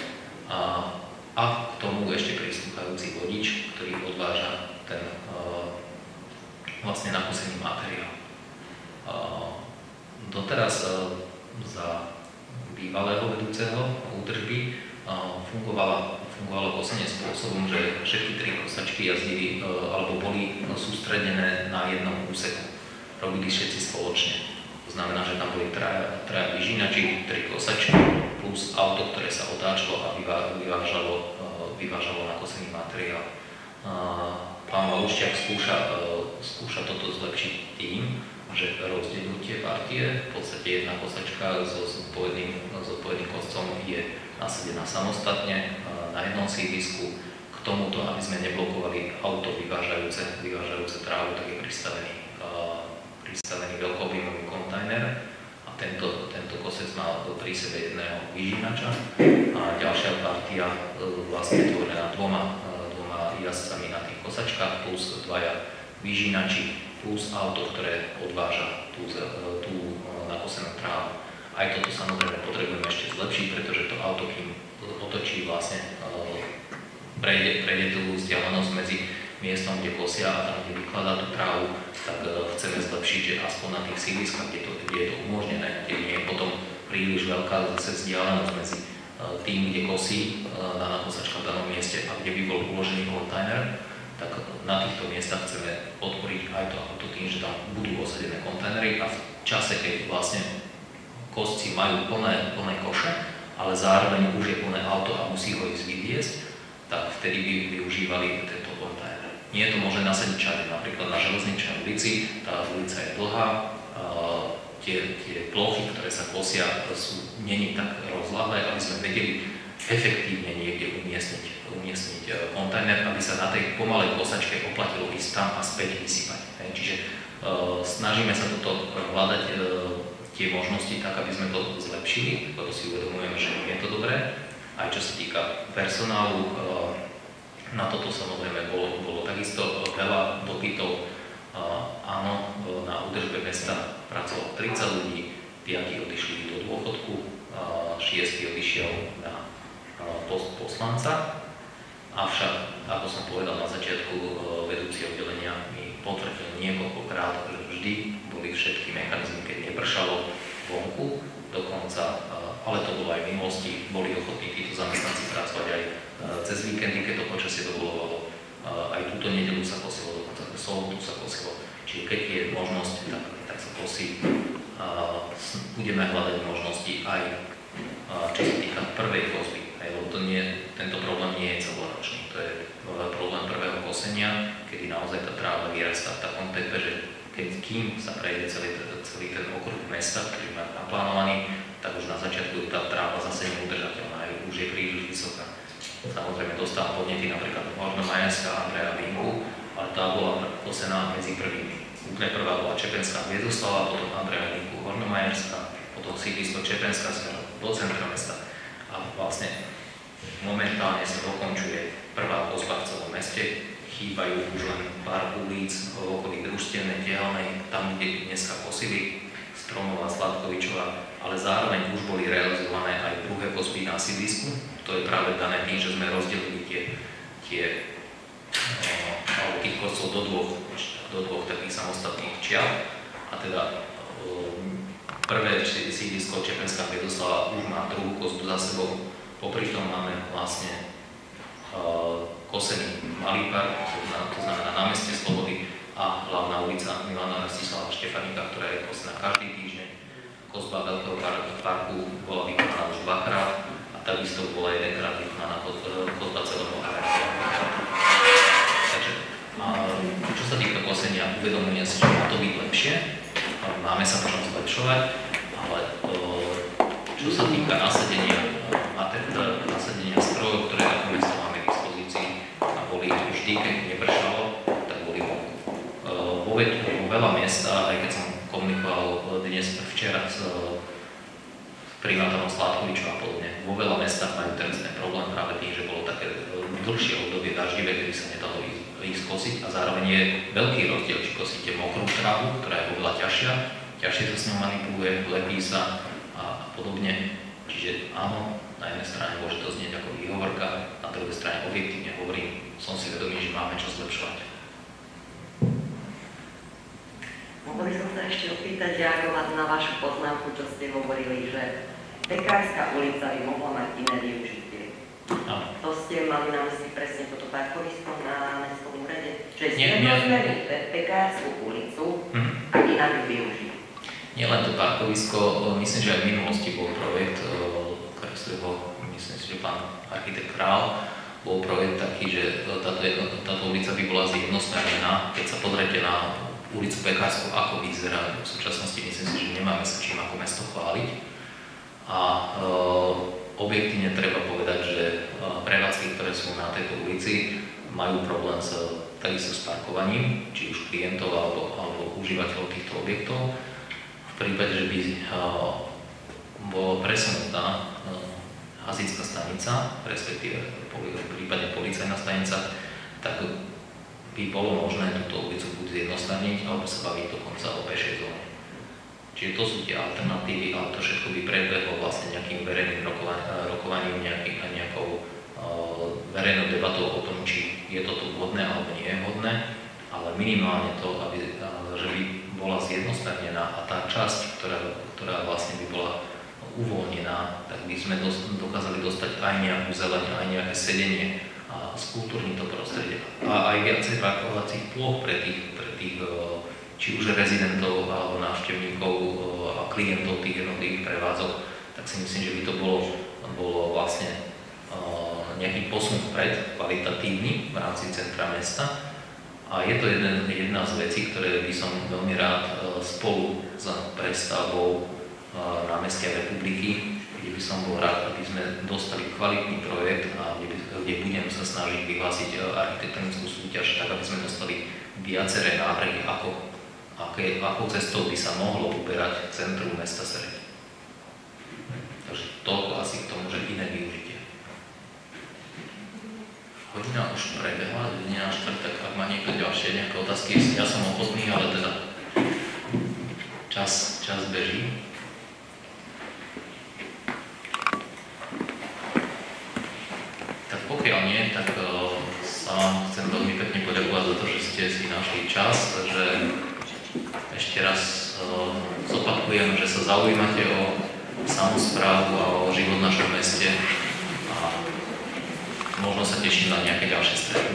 A k tomu ešte prislúchajúci vodič, ktorý odváža ten vlastne nakosený materiál. Doteraz za bývalého vedúceho údržby fungovalo kosenie spôsobom, že všetky 3 kosačky jazdili alebo boli sústredené na jednom úseku. Robili všetci spoločne. To znamená, že tam boli traja vyžínači, 3 kosačky plus auto, ktoré sa otáčalo a vyvážalo nakosený materiál. Pán Valušťák skúša toto zlepšiť tým, že rozdeľujú tie partie. V podstate jedna kosačka so zodpovedným koscom je nasadená samostatne na jednom sídlisku. K tomuto, aby sme neblokovali auto vyvážajúce trávu, tak je pristavený veľkoobjemový kontajner a tento kosec má pri sebe jedného vyžínača a ďalšia partia vlastne tvorená dvoma jazdcami na tých kosačkách plus 2 vyžínači plus auto, ktoré odváža tú nakosenú trávu. Aj toto samozrejme potrebujeme ešte zlepšiť, pretože to auto, kým otočí vlastne prejde tú vzdialenosť medzi miestom, kde kosia a tam, kde vykladá tú trávu, tak chceme zlepšiť, že aspoň na tých sídliskách, kde je to umožnené, kde nie je potom príliš veľká vzdialenosť medzi tým, kde kosí na kosačka v danom mieste a kde by bol uložený kontajner, tak na týchto miestach chceme podporiť aj to auto tým, že tam budú osadené kontajnery a v čase, keď vlastne kosci majú plné koše, ale zároveň už je plné auto a musí ho ísť vyviesť, tak vtedy by využívali tento kontajner. Nie je to možné nasadiť všade, napríklad na Železničnej ulici, tá ulica je dlhá, tie plochy, ktoré sa kosia, není tak rozľahlé, aby sme vedeli efektívne niekde umiestniť kontajner, aby sa na tej pomalej kosačke oplatilo ísť tam a späť vysypať. Čiže snažíme sa toto hľadať tie možnosti tak, aby sme to zlepšili, lebo si uvedomujeme, že nie je to dobré. Aj čo sa týka personálu, na toto samozrejme bolo takisto veľa dopytov. Áno, na údržbe mesta pracovalo 30 ľudí, 5 odišli do dôchodku, 6 odišiel na post poslanca. Avšak, ako som povedal na začiatku, vedúci oddelenia mi potvrdil niekoľkokrát, že vždy boli všetky mechanizmy, keď nepršalo vonku, dokonca, ale to bolo aj v minulosti, boli ochotní títo zamestnanci pracovať aj cez víkendy, keď to počasie dovolovalo. Aj túto nedeľu sa kosilo, dokonca v sobotu sa kosilo. Čiže keď je možnosť, tak sa kosí. Budeme hľadať možnosti aj čo sa týka prvej kosby. Lebo tento problém nie je celoročný. To je problém prvého kosenia, kedy naozaj tá tráva vyrastá v takom tempe, že kým sa prejde celý ten okruh mesta, ktorý má naplánovaný, tak už na začiatku tá tráva zase neudržateľná, už je príliš vysoká. Samozrejme dostala podnety napríklad Hornomajerská Andreja Vinku, ale tá bola kosená medzi prvými. Úplne prvá bola Čepenská Hviezoslava, potom Andreja Vinku Hornomajerská, potom sídlisko Čepenská smerom do centra mesta. A vlastne momentálne sa dokončuje prvá kozba v celom meste. Chýbajú už len pár ulic v okolí Družstevnej, Dielnej, tam, kde dneska kosili, Stromová, Sladkovičová, ale zároveň už boli realizované aj druhé kozby na sídlisku. To je práve dané tým, že sme rozdelili tých koscov do dvoch takých samostatných čiar. A teda prvé sídlisko Čepenská Hviezoslava už má druhú kozbu za sebou. Popri tom máme vlastne kosený Malý park, to znamená námestie Slobody a hlavná ulica Milana Rastislava Štefanika, ktorá je kosená každý týždeň. Kozba Veľkého parku bola vykonaná už dvakrát a takisto bola jedenkrát vykonaná kozba celého areálu. Takže čo sa týka kosenia, uvedomujem si, že má to byť lepšie, máme sa možno zlepšovať, ale čo sa týka nasadenia strojov, ktoré ako mesto máme k dispozícii a boli vždy, keď nepršalo, tak boli vonku. Vo veľa miesta, aj keď som komunikoval včera s primátorom Sládkovičom a podobne, vo veľa mestách majú teraz ten problém práve tým, že bolo také dlhšie obdobie daždivé, kedy sa nedalo ísť kosiť a zároveň je veľký rozdiel, či kosíte mokrú trávu, ktorá je oveľa ťažšie sa s ňou manipuluje, lepí sa a podobne. Čiže áno, na jednej strane môže to znieť ako výhovorka, na druhej strane objektívne hovorím, som si vedomý, že máme čo zlepšovať. Mohol by som sa ešte opýtať, reagovať na vašu poznámku, čo ste hovorili, že Pekárska ulica by mohla mať iné využitie. To ste mali na mysli presne toto parkovisko na Mestskom úrade? Čiže zjednodušili Pekársku ulicu a inak ju využiť. Nielen to parkovisko, myslím, že aj v minulosti bol projekt, kreslil, myslím si, že pán architekt Král, bol projekt taký, že táto ulica by bola zjednostranená. Keď sa pozriete na ulicu Pekársku, ako vyzerá v súčasnosti, myslím si, že nemáme sa čím ako mesto chváliť. A objektívne treba povedať, že prevádzky, ktoré sú na tejto ulici, majú problém takisto s parkovaním, či už klientov alebo užívateľov týchto objektov. V prípade, že by bola presunutá hasičská stanica, respektíve v prípade policajná stanica, tak by bolo možné túto ulicu buď zjednostraniť, alebo sa baviť dokonca o pešej zóne. Čiže to sú tie alternatívy, ale to všetko by prebehlo vlastne nejakým verejným rokovaním, nejakou verejnou debatou o tom, či je toto vhodné alebo nie je vhodné, ale minimálne to, že by bola zjednostranená a tá časť, ktorá vlastne by bola uvoľnená, tak by sme dokázali dostať aj nejakú zeleň, aj nejaké sedenie a skúturniť to prostredie. A aj viacej parkovacích ploch pre tých či už rezidentov alebo návštevníkov a klientov tých jednotlivých prevádzok, tak si myslím, že by to bolo vlastne nejaký posun vpred, kvalitatívny v rámci centra mesta. A je to jedna z vecí, ktoré by som veľmi rád spolu s prestavbou námestia Republiky, kde by som bol rád, aby sme dostali kvalitný projekt a kde budem sa snažiť vyhlásiť architektonickú súťaž, tak aby sme dostali viaceré návrhy, akou cestou by sa mohlo uberať centrum mesta Sereď. Takže toľko asi k tomu, že iné využitie. Hodina už prebehla, dňa na štvrtok, ak má niekto ďalšie nejaké otázky, ja som ochotný, ale teda čas beží. Tak pokiaľ nie, tak sa vám chcem veľmi pekne poďakovať za to, že ste si našli čas, že ešte raz zopakujem, že sa zaujímate o samosprávu a o život v našom meste. Možno sa teším na nejaké ďalšie stretnutie.